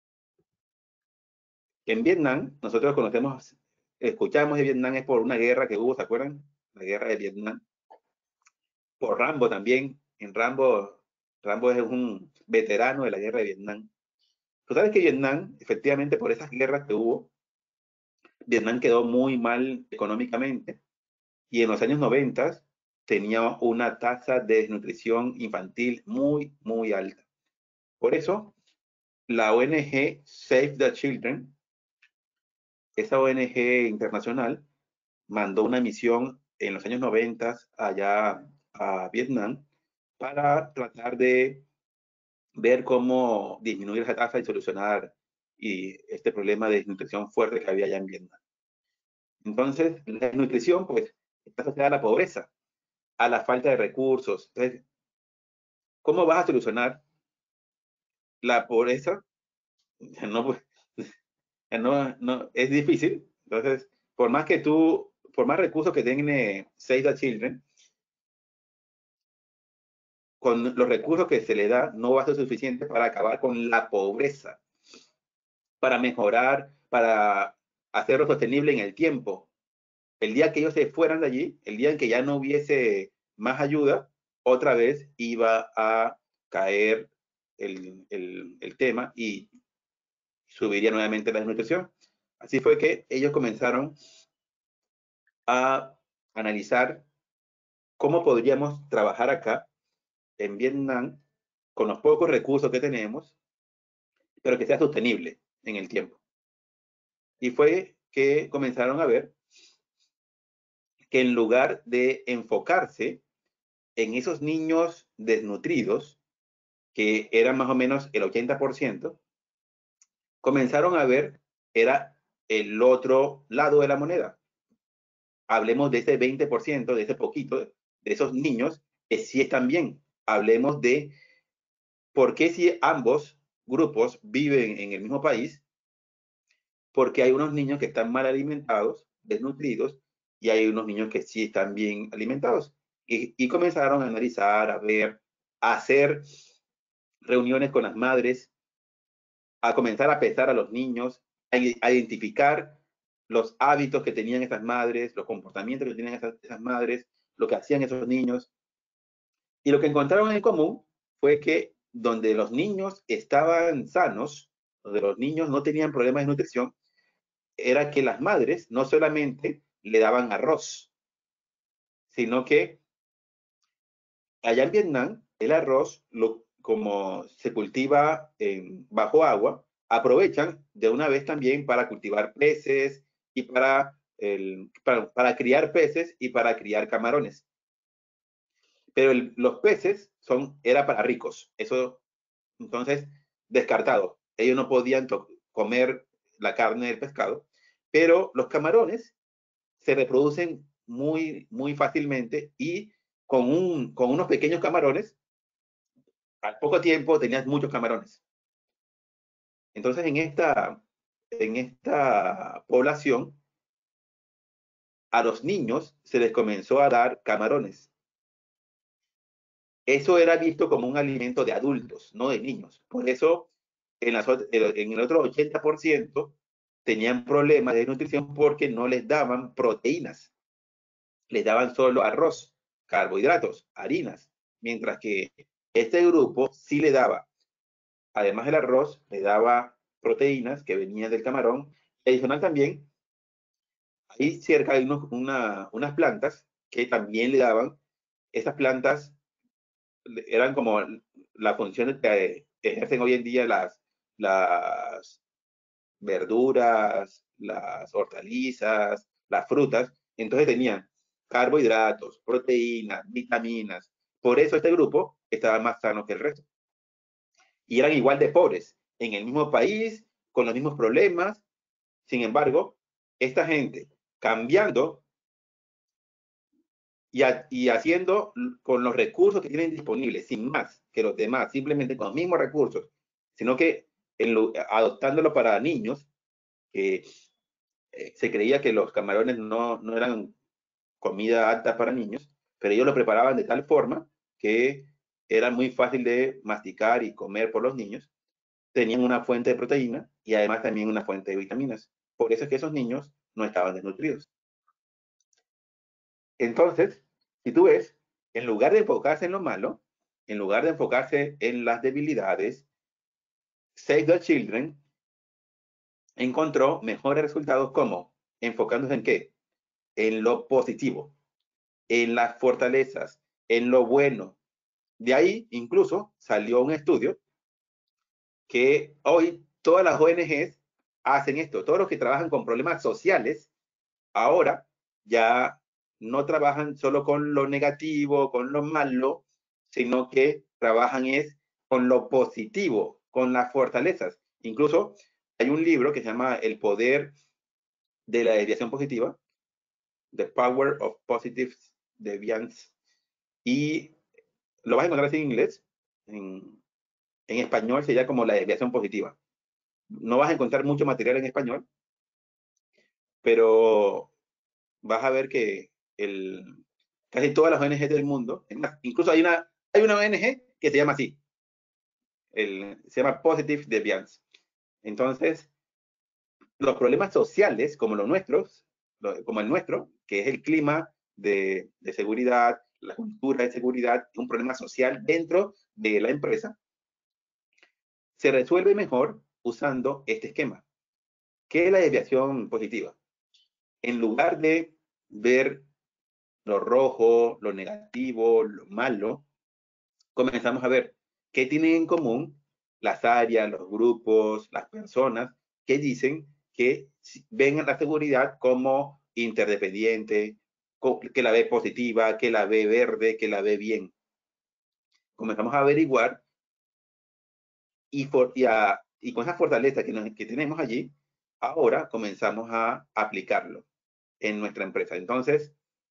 En Vietnam, nosotros conocemos, escuchamos de Vietnam es por una guerra que hubo, ¿se acuerdan? La guerra de Vietnam. Por Rambo también. En Rambo, Rambo es un veterano de la guerra de Vietnam. Tú sabes que Vietnam, efectivamente, por esas guerras que hubo, Vietnam quedó muy mal económicamente y en los años noventa tenía una tasa de desnutrición infantil muy, muy alta. Por eso, la O N G Save the Children, esa O N G internacional, mandó una misión en los años noventa allá a Vietnam para tratar de ver cómo disminuir esa tasa y solucionar y este problema de desnutrición fuerte que había allá en Vietnam. Entonces, la desnutrición, pues, está asociada a la pobreza, a la falta de recursos. Entonces, ¿cómo vas a solucionar la pobreza? No, pues, no, no, es difícil. Entonces, por más que tú, por más recursos que tenga Save the Children, con los recursos que se le da, no va a ser suficiente para acabar con la pobreza, para mejorar, para hacerlo sostenible en el tiempo. El día que ellos se fueran de allí, el día en que ya no hubiese más ayuda, otra vez iba a caer el, el, el tema y subiría nuevamente la desnutrición. Así fue que ellos comenzaron a analizar cómo podríamos trabajar acá en Vietnam con los pocos recursos que tenemos, pero que sea sostenible en el tiempo. Y fue que comenzaron a ver que en lugar de enfocarse en esos niños desnutridos, que eran más o menos el ochenta por ciento, comenzaron a ver, era el otro lado de la moneda. Hablemos de ese veinte por ciento, de ese poquito, de esos niños que sí están bien. Hablemos de por qué si ambos grupos viven en el mismo país, porque hay unos niños que están mal alimentados, desnutridos, y hay unos niños que sí están bien alimentados. Y, y comenzaron a analizar, a ver, a hacer reuniones con las madres, a comenzar a pesar a los niños, a, a identificar los hábitos que tenían esas madres, los comportamientos que tenían esas, esas madres, lo que hacían esos niños. Y lo que encontraron en común fue que donde los niños estaban sanos, donde los niños no tenían problemas de nutrición, era que las madres no solamente le daban arroz, sino que allá en Vietnam el arroz, lo, como se cultiva en, bajo agua, aprovechan de una vez también para cultivar peces y para, el, para, para criar peces y para criar camarones. pero el, los peces son, era para ricos. Eso, entonces, descartado. Ellos no podían comer la carne del pescado, pero los camarones se reproducen muy, muy fácilmente y con, un, con unos pequeños camarones, al poco tiempo tenías muchos camarones. Entonces, en esta, en esta población, a los niños se les comenzó a dar camarones. Eso era visto como un alimento de adultos, no de niños. Por eso, en, las, en el otro ochenta por ciento tenían problemas de nutrición porque no les daban proteínas. Les daban solo arroz, carbohidratos, harinas. Mientras que este grupo sí le daba, además del arroz, le daba proteínas que venían del camarón. Adicional también, ahí cerca hay unos, una, unas plantas que también le daban. Esas plantas eran como la función que ejercen hoy en día las, las verduras, las hortalizas, las frutas. Entonces tenían carbohidratos, proteínas, vitaminas. Por eso este grupo estaba más sano que el resto. Y eran igual de pobres, en el mismo país, con los mismos problemas. Sin embargo, esta gente cambiando y, a, y haciendo con los recursos que tienen disponibles, sin más que los demás, simplemente con los mismos recursos, sino que en lo, adoptándolo para niños, que eh, se creía que los camarones no, no eran comida apta para niños, pero ellos lo preparaban de tal forma que era muy fácil de masticar y comer por los niños. Tenían una fuente de proteína y además también una fuente de vitaminas. Por eso es que esos niños no estaban desnutridos. Entonces, si tú ves, en lugar de enfocarse en lo malo, en lugar de enfocarse en las debilidades, Save the Children encontró mejores resultados como enfocándose en qué? En lo positivo, en las fortalezas, en lo bueno. De ahí incluso salió un estudio que hoy todas las O N Ges hacen esto. Todos los que trabajan con problemas sociales ahora ya no trabajan solo con lo negativo, con lo malo, sino que trabajan es con lo positivo, con las fortalezas. Incluso hay un libro que se llama El poder de la desviación positiva, The Power of Positive Deviance, y lo vas a encontrar así en inglés. En, en español sería como la desviación positiva. No vas a encontrar mucho material en español, pero vas a ver que el, casi todas las O N Ges del mundo, incluso hay una, hay una O N Ge que se llama así, el, se llama Positive Deviance. Entonces, los problemas sociales como los nuestros, como el nuestro, que es el clima de, de seguridad, la cultura de seguridad, un problema social dentro de la empresa, se resuelve mejor usando este esquema. ¿Qué es la desviación positiva? En lugar de ver lo rojo, lo negativo, lo malo, comenzamos a ver qué tienen en común las áreas, los grupos, las personas que dicen que ven a la seguridad como interdependiente, que la ve positiva, que la ve verde, que la ve bien. Comenzamos a averiguar y, for, y, a, y con esa fortaleza que, nos, que tenemos allí, ahora comenzamos a aplicarlo en nuestra empresa. Entonces,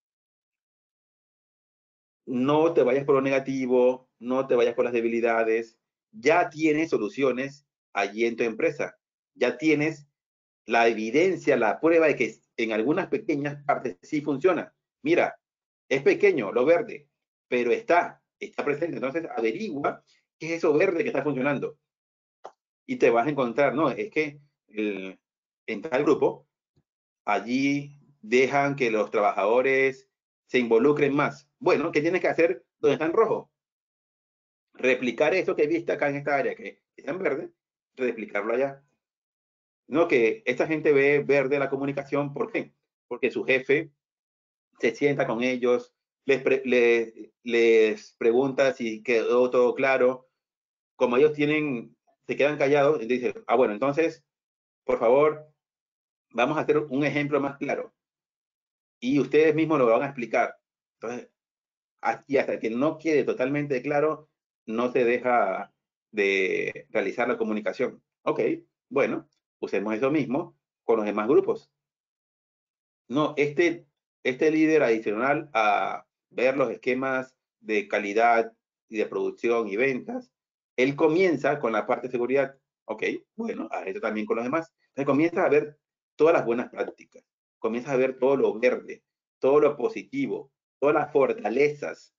no te vayas por lo negativo, no te vayas por las debilidades. Ya tienes soluciones allí en tu empresa. Ya tienes la evidencia, la prueba de que en algunas pequeñas partes sí funciona. Mira, es pequeño lo verde, pero está, está presente. Entonces averigua qué es eso verde que está funcionando. Y te vas a encontrar, no, es que el, en tal grupo, allí dejan que los trabajadores se involucren más. Bueno, ¿qué tienes que hacer donde está en rojo? Replicar eso que viste acá en esta área que está en verde, replicarlo allá. No, que esta gente ve verde la comunicación, ¿por qué? Porque su jefe se sienta con ellos, les, pre, les, les pregunta si quedó todo claro. Como ellos tienen, se quedan callados, y dicen, ah, bueno, entonces, por favor, vamos a hacer un ejemplo más claro. Y ustedes mismos lo van a explicar. Entonces, y hasta que no quede totalmente claro, no se deja de realizar la comunicación. Ok, bueno, usemos eso mismo con los demás grupos. No, este, este líder adicional a ver los esquemas de calidad y de producción y ventas, él comienza con la parte de seguridad. Ok, bueno, a eso también con los demás. Entonces comienza a ver todas las buenas prácticas, comienza a ver todo lo verde, todo lo positivo, todas las fortalezas.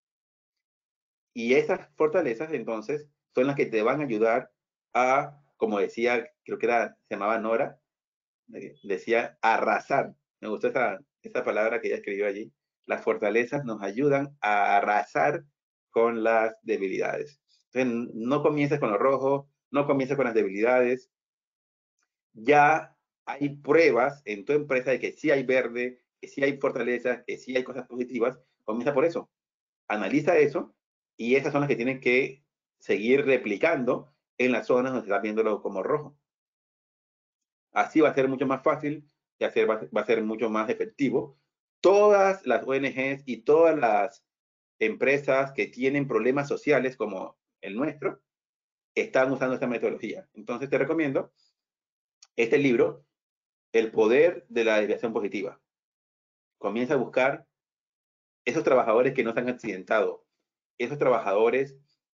Y esas fortalezas, entonces, son las que te van a ayudar a, como decía, creo que era, se llamaba Nora, decía arrasar. Me gustó esa, esa palabra que ella escribió allí. Las fortalezas nos ayudan a arrasar con las debilidades. Entonces, no comiences con lo rojo, no comiences con las debilidades. Ya hay pruebas en tu empresa de que sí hay verde, que sí hay fortalezas, que sí hay cosas positivas. Comienza por eso. Analiza eso y esas son las que tienen que seguir replicando en las zonas donde estás viéndolo como rojo. Así va a ser mucho más fácil y hacer, va, va a ser mucho más efectivo. Todas las O N Ges y todas las empresas que tienen problemas sociales como el nuestro están usando esta metodología. Entonces te recomiendo este libro, El poder de la desviación positiva. Comienza a buscar esos trabajadores que no se han accidentado, esos trabajadores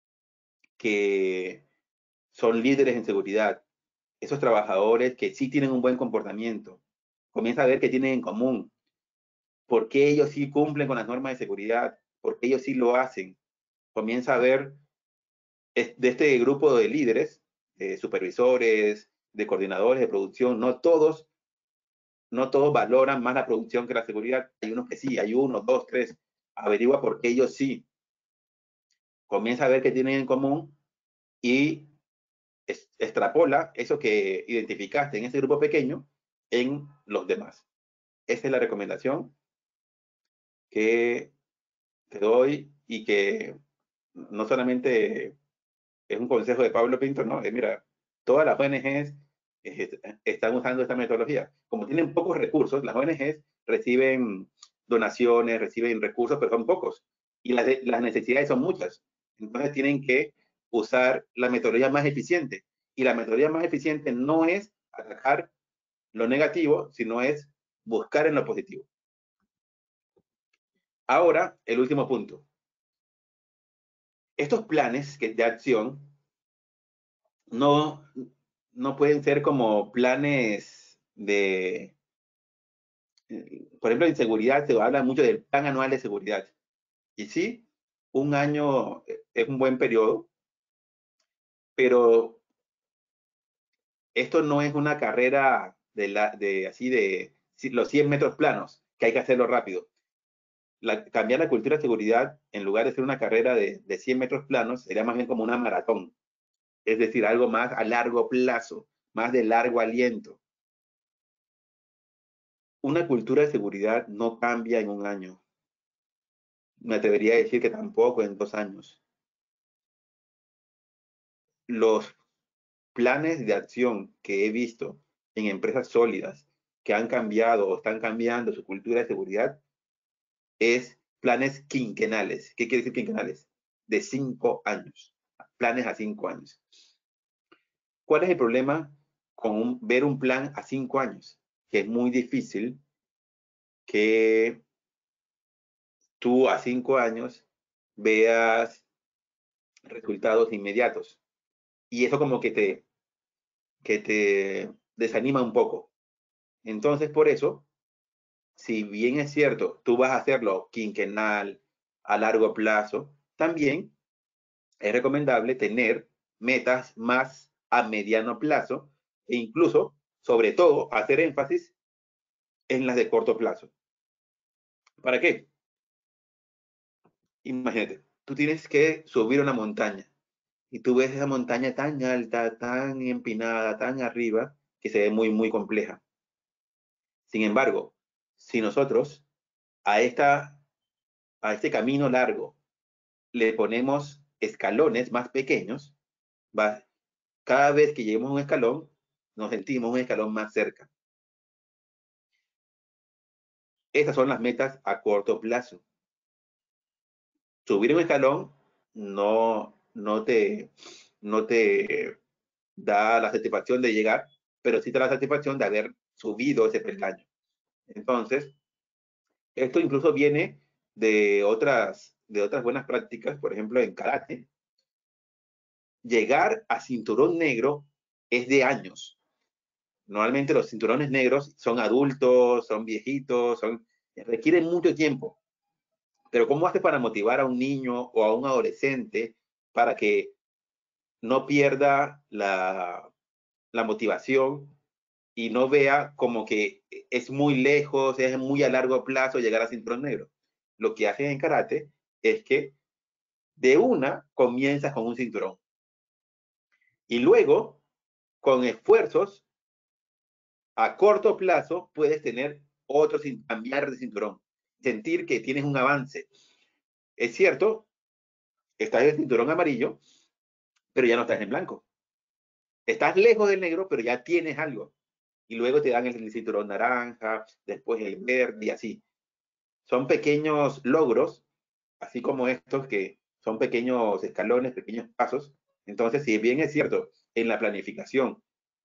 que son líderes en seguridad, esos trabajadores que sí tienen un buen comportamiento. Comienza a ver qué tienen en común, por qué ellos sí cumplen con las normas de seguridad, por qué ellos sí lo hacen. Comienza a ver de este grupo de líderes, de supervisores, de coordinadores de producción, no todos, no todos valoran más la producción que la seguridad. Hay unos que sí, hay uno, dos, tres. Averigua por qué ellos sí. Comienza a ver qué tienen en común y extrapola eso que identificaste en ese grupo pequeño en los demás. Esa es la recomendación que te doy y que no solamente es un consejo de Pablo Pinto, no, es mira, todas las O N Ges están usando esta metodología. Como tienen pocos recursos, las O N Ges reciben donaciones, reciben recursos, pero son pocos. Y las, las necesidades son muchas. Entonces tienen que usar la metodología más eficiente. Y la metodología más eficiente no es atacar lo negativo, sino es buscar en lo positivo. Ahora, el último punto. Estos planes de acción no, no pueden ser como planes de, por ejemplo, en seguridad se habla mucho del plan anual de seguridad. Y sí, un año es un buen periodo, pero esto no es una carrera de, la, de así de los cien metros planos, que hay que hacerlo rápido. La, cambiar la cultura de seguridad, en lugar de ser una carrera de, de cien metros planos, sería más bien como una maratón. Es decir, algo más a largo plazo, más de largo aliento. Una cultura de seguridad no cambia en un año. Me atrevería a decir que tampoco en dos años. Los planes de acción que he visto en empresas sólidas que han cambiado o están cambiando su cultura de seguridad es planes quinquenales. ¿Qué quiere decir quinquenales? De cinco años. Planes a cinco años. ¿Cuál es el problema con un, ver un plan a cinco años? Que es muy difícil que tú a cinco años veas resultados inmediatos. Y eso como que te, que te desanima un poco. Entonces, por eso, si bien es cierto, tú vas a hacerlo quinquenal, a largo plazo, también es recomendable tener metas más a mediano plazo e incluso, sobre todo, hacer énfasis en las de corto plazo. ¿Para qué? Imagínate, tú tienes que subir una montaña y tú ves esa montaña tan alta, tan empinada, tan arriba, que se ve muy, muy compleja. Sin embargo, si nosotros a, esta, a este camino largo le ponemos escalones más pequeños, va, cada vez que lleguemos a un escalón, nos sentimos un escalón más cerca. Estas son las metas a corto plazo. subir un escalón no, no, te, no te da la satisfacción de llegar, pero sí te da la satisfacción de haber subido ese peldaño. Entonces, esto incluso viene de otras, de otras buenas prácticas, por ejemplo, en karate. Llegar a cinturón negro es de años. Normalmente los cinturones negros son adultos, son viejitos, son, requieren mucho tiempo. Pero ¿cómo haces para motivar a un niño o a un adolescente para que no pierda la, la motivación y no vea como que es muy lejos, es muy a largo plazo llegar a cinturón negro? Lo que hacen en karate es que de una comienzas con un cinturón y luego con esfuerzos a corto plazo puedes tener otro, cambiar de cinturón, sentir que tienes un avance. Es cierto, estás en cinturón amarillo, pero ya no estás en blanco. Estás lejos del negro, pero ya tienes algo. Y luego te dan el cinturón naranja, después el verde y así. Son pequeños logros, así como estos que son pequeños escalones, pequeños pasos. Entonces, si bien es cierto, en la planificación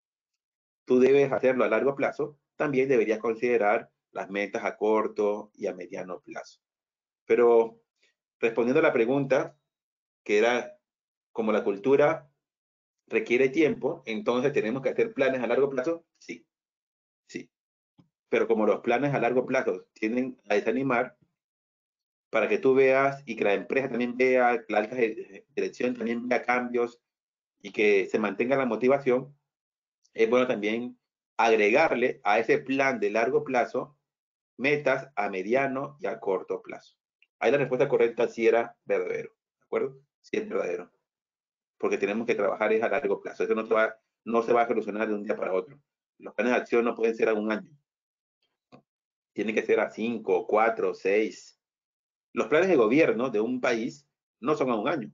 tú debes hacerlo a largo plazo, también deberías considerar las metas a corto y a mediano plazo. Pero respondiendo a la pregunta, que era como la cultura requiere tiempo, entonces tenemos que hacer planes a largo plazo, sí, sí. Pero como los planes a largo plazo tienden a desanimar, para que tú veas y que la empresa también vea, que la alta dirección también vea cambios y que se mantenga la motivación, es bueno también agregarle a ese plan de largo plazo metas a mediano y a corto plazo. Ahí la respuesta correcta sí era verdadero, ¿de acuerdo? Sí es verdadero. Porque tenemos que trabajar es a largo plazo. Eso no se va, no se va a solucionar de un día para otro. Los planes de acción no pueden ser a un año. Tienen que ser a cinco, cuatro, seis. Los planes de gobierno de un país no son a un año.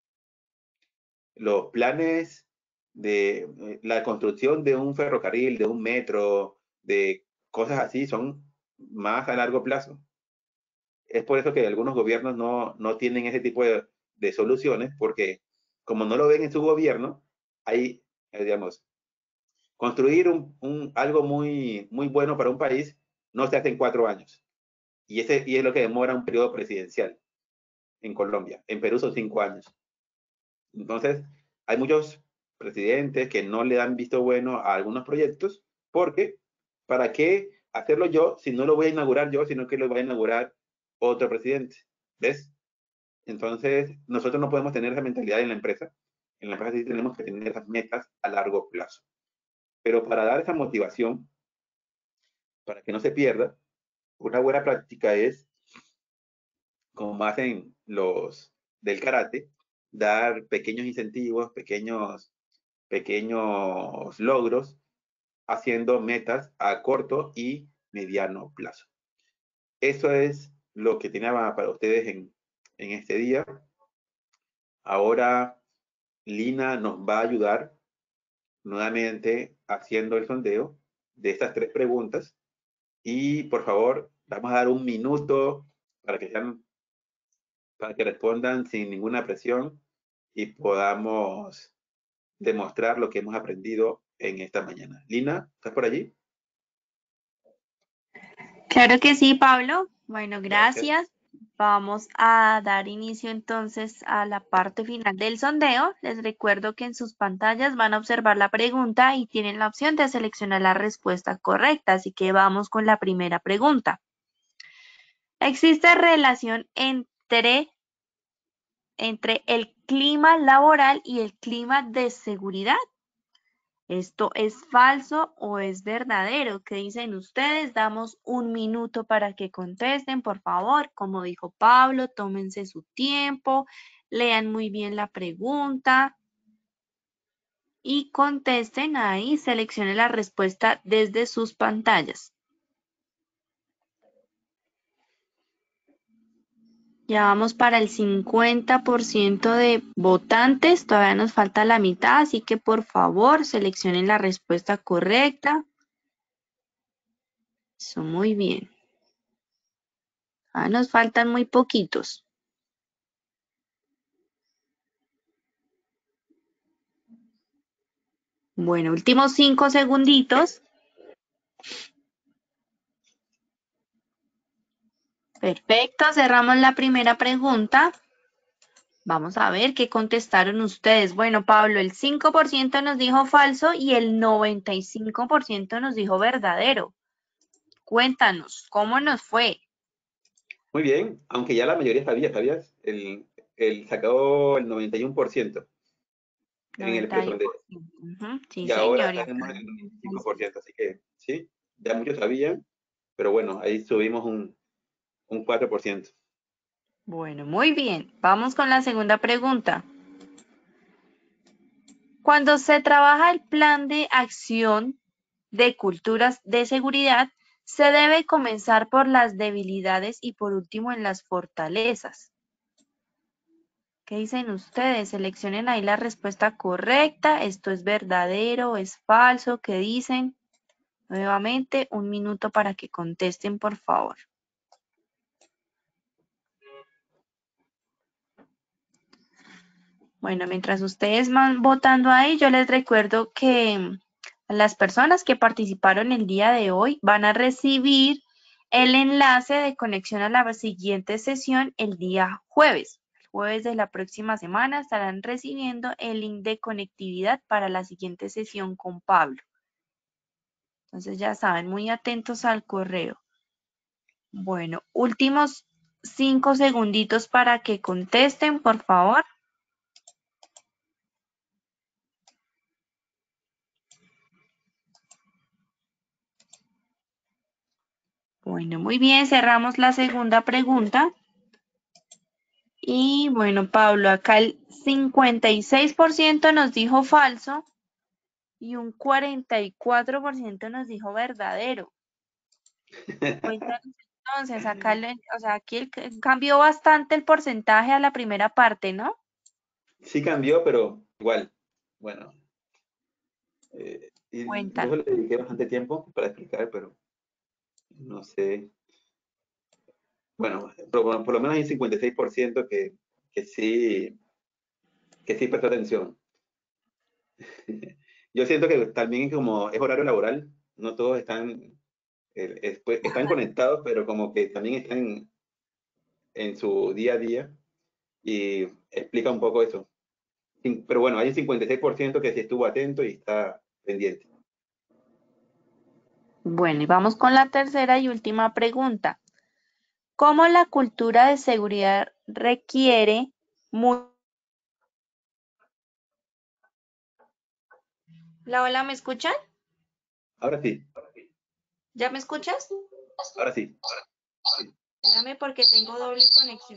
Los planes de la construcción de un ferrocarril, de un metro, de cosas así, son más a largo plazo. Es por eso que algunos gobiernos no, no tienen ese tipo de, de soluciones, porque como no lo ven en su gobierno, hay, digamos, construir un, un, algo muy, muy bueno para un país no se hace en cuatro años. Y, ese, y es lo que demora un periodo presidencial en Colombia. En Perú son cinco años. Entonces, hay muchos presidentes que no le dan visto bueno a algunos proyectos, porque ¿para qué hacerlo yo si no lo voy a inaugurar yo, sino que lo va a inaugurar otro presidente? ¿Ves? Entonces, nosotros no podemos tener esa mentalidad en la empresa. En la empresa sí tenemos que tener esas metas a largo plazo. Pero para dar esa motivación, para que no se pierda, una buena práctica es, como hacen los del karate, dar pequeños incentivos, pequeños, pequeños logros, haciendo metas a corto y mediano plazo. Eso es lo que tenía para ustedes en, en este día. Ahora Lina nos va a ayudar nuevamente haciendo el sondeo de estas tres preguntas. Y por favor, vamos a dar un minuto para que sean, para que respondan sin ninguna presión y podamos demostrar lo que hemos aprendido en esta mañana. Lina, ¿estás por allí? Claro que sí, Pablo. Bueno, gracias. gracias. Vamos a dar inicio entonces a la parte final del sondeo. Les recuerdo que en sus pantallas van a observar la pregunta y tienen la opción de seleccionar la respuesta correcta. Así que vamos con la primera pregunta. ¿Existe relación entre, entre el clima laboral y el clima de seguridad? ¿Esto es falso o es verdadero? ¿Qué dicen ustedes? Damos un minuto para que contesten, por favor. Como dijo Pablo, tómense su tiempo, lean muy bien la pregunta y contesten ahí, seleccionen la respuesta desde sus pantallas. Ya vamos para el cincuenta por ciento de votantes, todavía nos falta la mitad, así que por favor seleccionen la respuesta correcta. Eso, muy bien. Ah, nos faltan muy poquitos. Bueno, últimos cinco segunditos. Perfecto, cerramos la primera pregunta. Vamos a ver qué contestaron ustedes. Bueno, Pablo, el cinco por ciento nos dijo falso y el noventa y cinco por ciento nos dijo verdadero. Cuéntanos, ¿cómo nos fue? Muy bien, aunque ya la mayoría sabía, ¿sabías? El, el sacó el noventa y uno por ciento en el pressondeo. Uh-huh. Sí, y ahora señor. tenemos el noventa y cinco por ciento, así que sí, ya muchos sabían, pero bueno, ahí subimos un, un cuatro por ciento. Bueno, muy bien. Vamos con la segunda pregunta. Cuando se trabaja el plan de acción de culturas de seguridad, se debe comenzar por las debilidades y por último en las fortalezas. ¿Qué dicen ustedes? Seleccionen ahí la respuesta correcta. ¿Esto es verdadero? ¿Es falso? ¿Qué dicen? Nuevamente, un minuto para que contesten, por favor. Bueno, mientras ustedes van votando ahí, yo les recuerdo que las personas que participaron el día de hoy van a recibir el enlace de conexión a la siguiente sesión el día jueves. El jueves de la próxima semana estarán recibiendo el link de conectividad para la siguiente sesión con Pablo. Entonces ya saben, muy atentos al correo. Bueno, últimos cinco segunditos para que contesten, por favor. Bueno, muy bien, cerramos la segunda pregunta. Y bueno, Pablo, acá el cincuenta y seis por ciento nos dijo falso y un cuarenta y cuatro por ciento nos dijo verdadero. Cuéntanos entonces, acá, le, o sea, aquí el, cambió bastante el porcentaje a la primera parte, ¿no? Sí cambió, pero igual, bueno. Eh, y Cuéntanos. yo le dediqué bastante tiempo para explicar, pero no sé. Bueno, por, por lo menos hay un cincuenta y seis por ciento que, que sí, que sí prestó atención. Yo siento que también como es horario laboral, no todos están, eh, es- pues, están conectados, pero como que también están en su día a día y explica un poco eso. Sin- Pero bueno, hay un cincuenta y seis por ciento que sí estuvo atento y está pendiente. Bueno, y vamos con la tercera y última pregunta. ¿Cómo la cultura de seguridad requiere mu- Hola, hola, ¿me escuchan? Ahora sí, ¿Ya me escuchas? ahora sí. Espérame porque tengo doble conexión.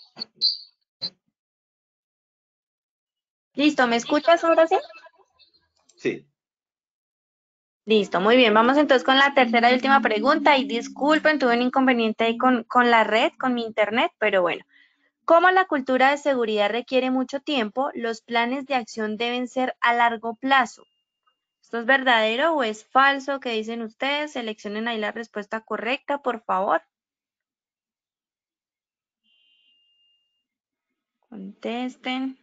Listo, ¿me escuchas ahora sí? Sí. Listo, muy bien. Vamos entonces con la tercera y última pregunta. Y disculpen, tuve un inconveniente ahí con, con la red, con mi internet, pero bueno. Como la cultura de seguridad requiere mucho tiempo, los planes de acción deben ser a largo plazo. ¿Esto es verdadero o es falso? ¿Qué dicen ustedes? Seleccionen ahí la respuesta correcta, por favor. Contesten.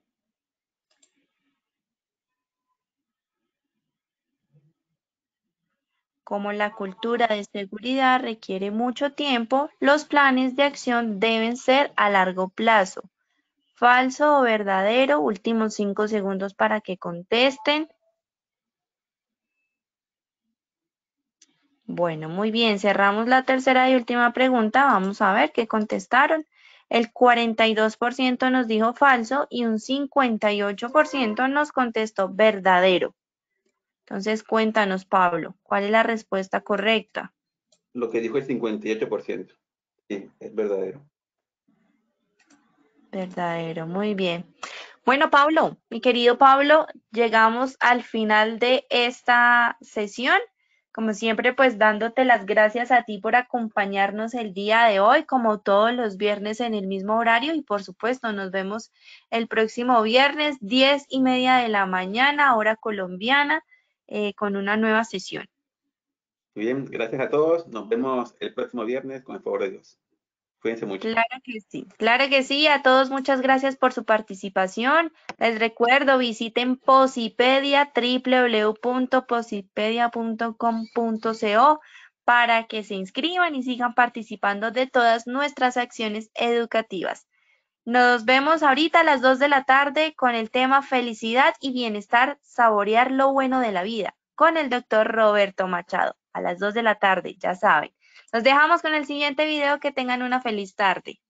Como la cultura de seguridad requiere mucho tiempo, los planes de acción deben ser a largo plazo. ¿Falso o verdadero? Últimos cinco segundos para que contesten. Bueno, muy bien. Cerramos la tercera y última pregunta. Vamos a ver qué contestaron. El cuarenta y dos por ciento nos dijo falso y un cincuenta y ocho por ciento nos contestó verdadero. Entonces, cuéntanos, Pablo, ¿cuál es la respuesta correcta? Lo que dijo el cincuenta y ocho por ciento. Sí, es verdadero. Verdadero, muy bien. Bueno, Pablo, mi querido Pablo, llegamos al final de esta sesión. Como siempre, pues dándote las gracias a ti por acompañarnos el día de hoy, como todos los viernes en el mismo horario. Y por supuesto, nos vemos el próximo viernes, diez y media de la mañana, hora colombiana, eh, con una nueva sesión. Muy bien, gracias a todos. Nos vemos el próximo viernes con el favor de Dios. Cuídense mucho. Claro que sí, claro que sí. A todos muchas gracias por su participación. Les recuerdo, visiten Posipedia, w w w punto posipedia punto com punto co, para que se inscriban y sigan participando de todas nuestras acciones educativas. Nos vemos ahorita a las dos de la tarde con el tema Felicidad y Bienestar, saborear lo bueno de la vida, con el doctor Roberto Machado. A las dos de la tarde, ya saben. Nos dejamos con el siguiente video. Que tengan una feliz tarde.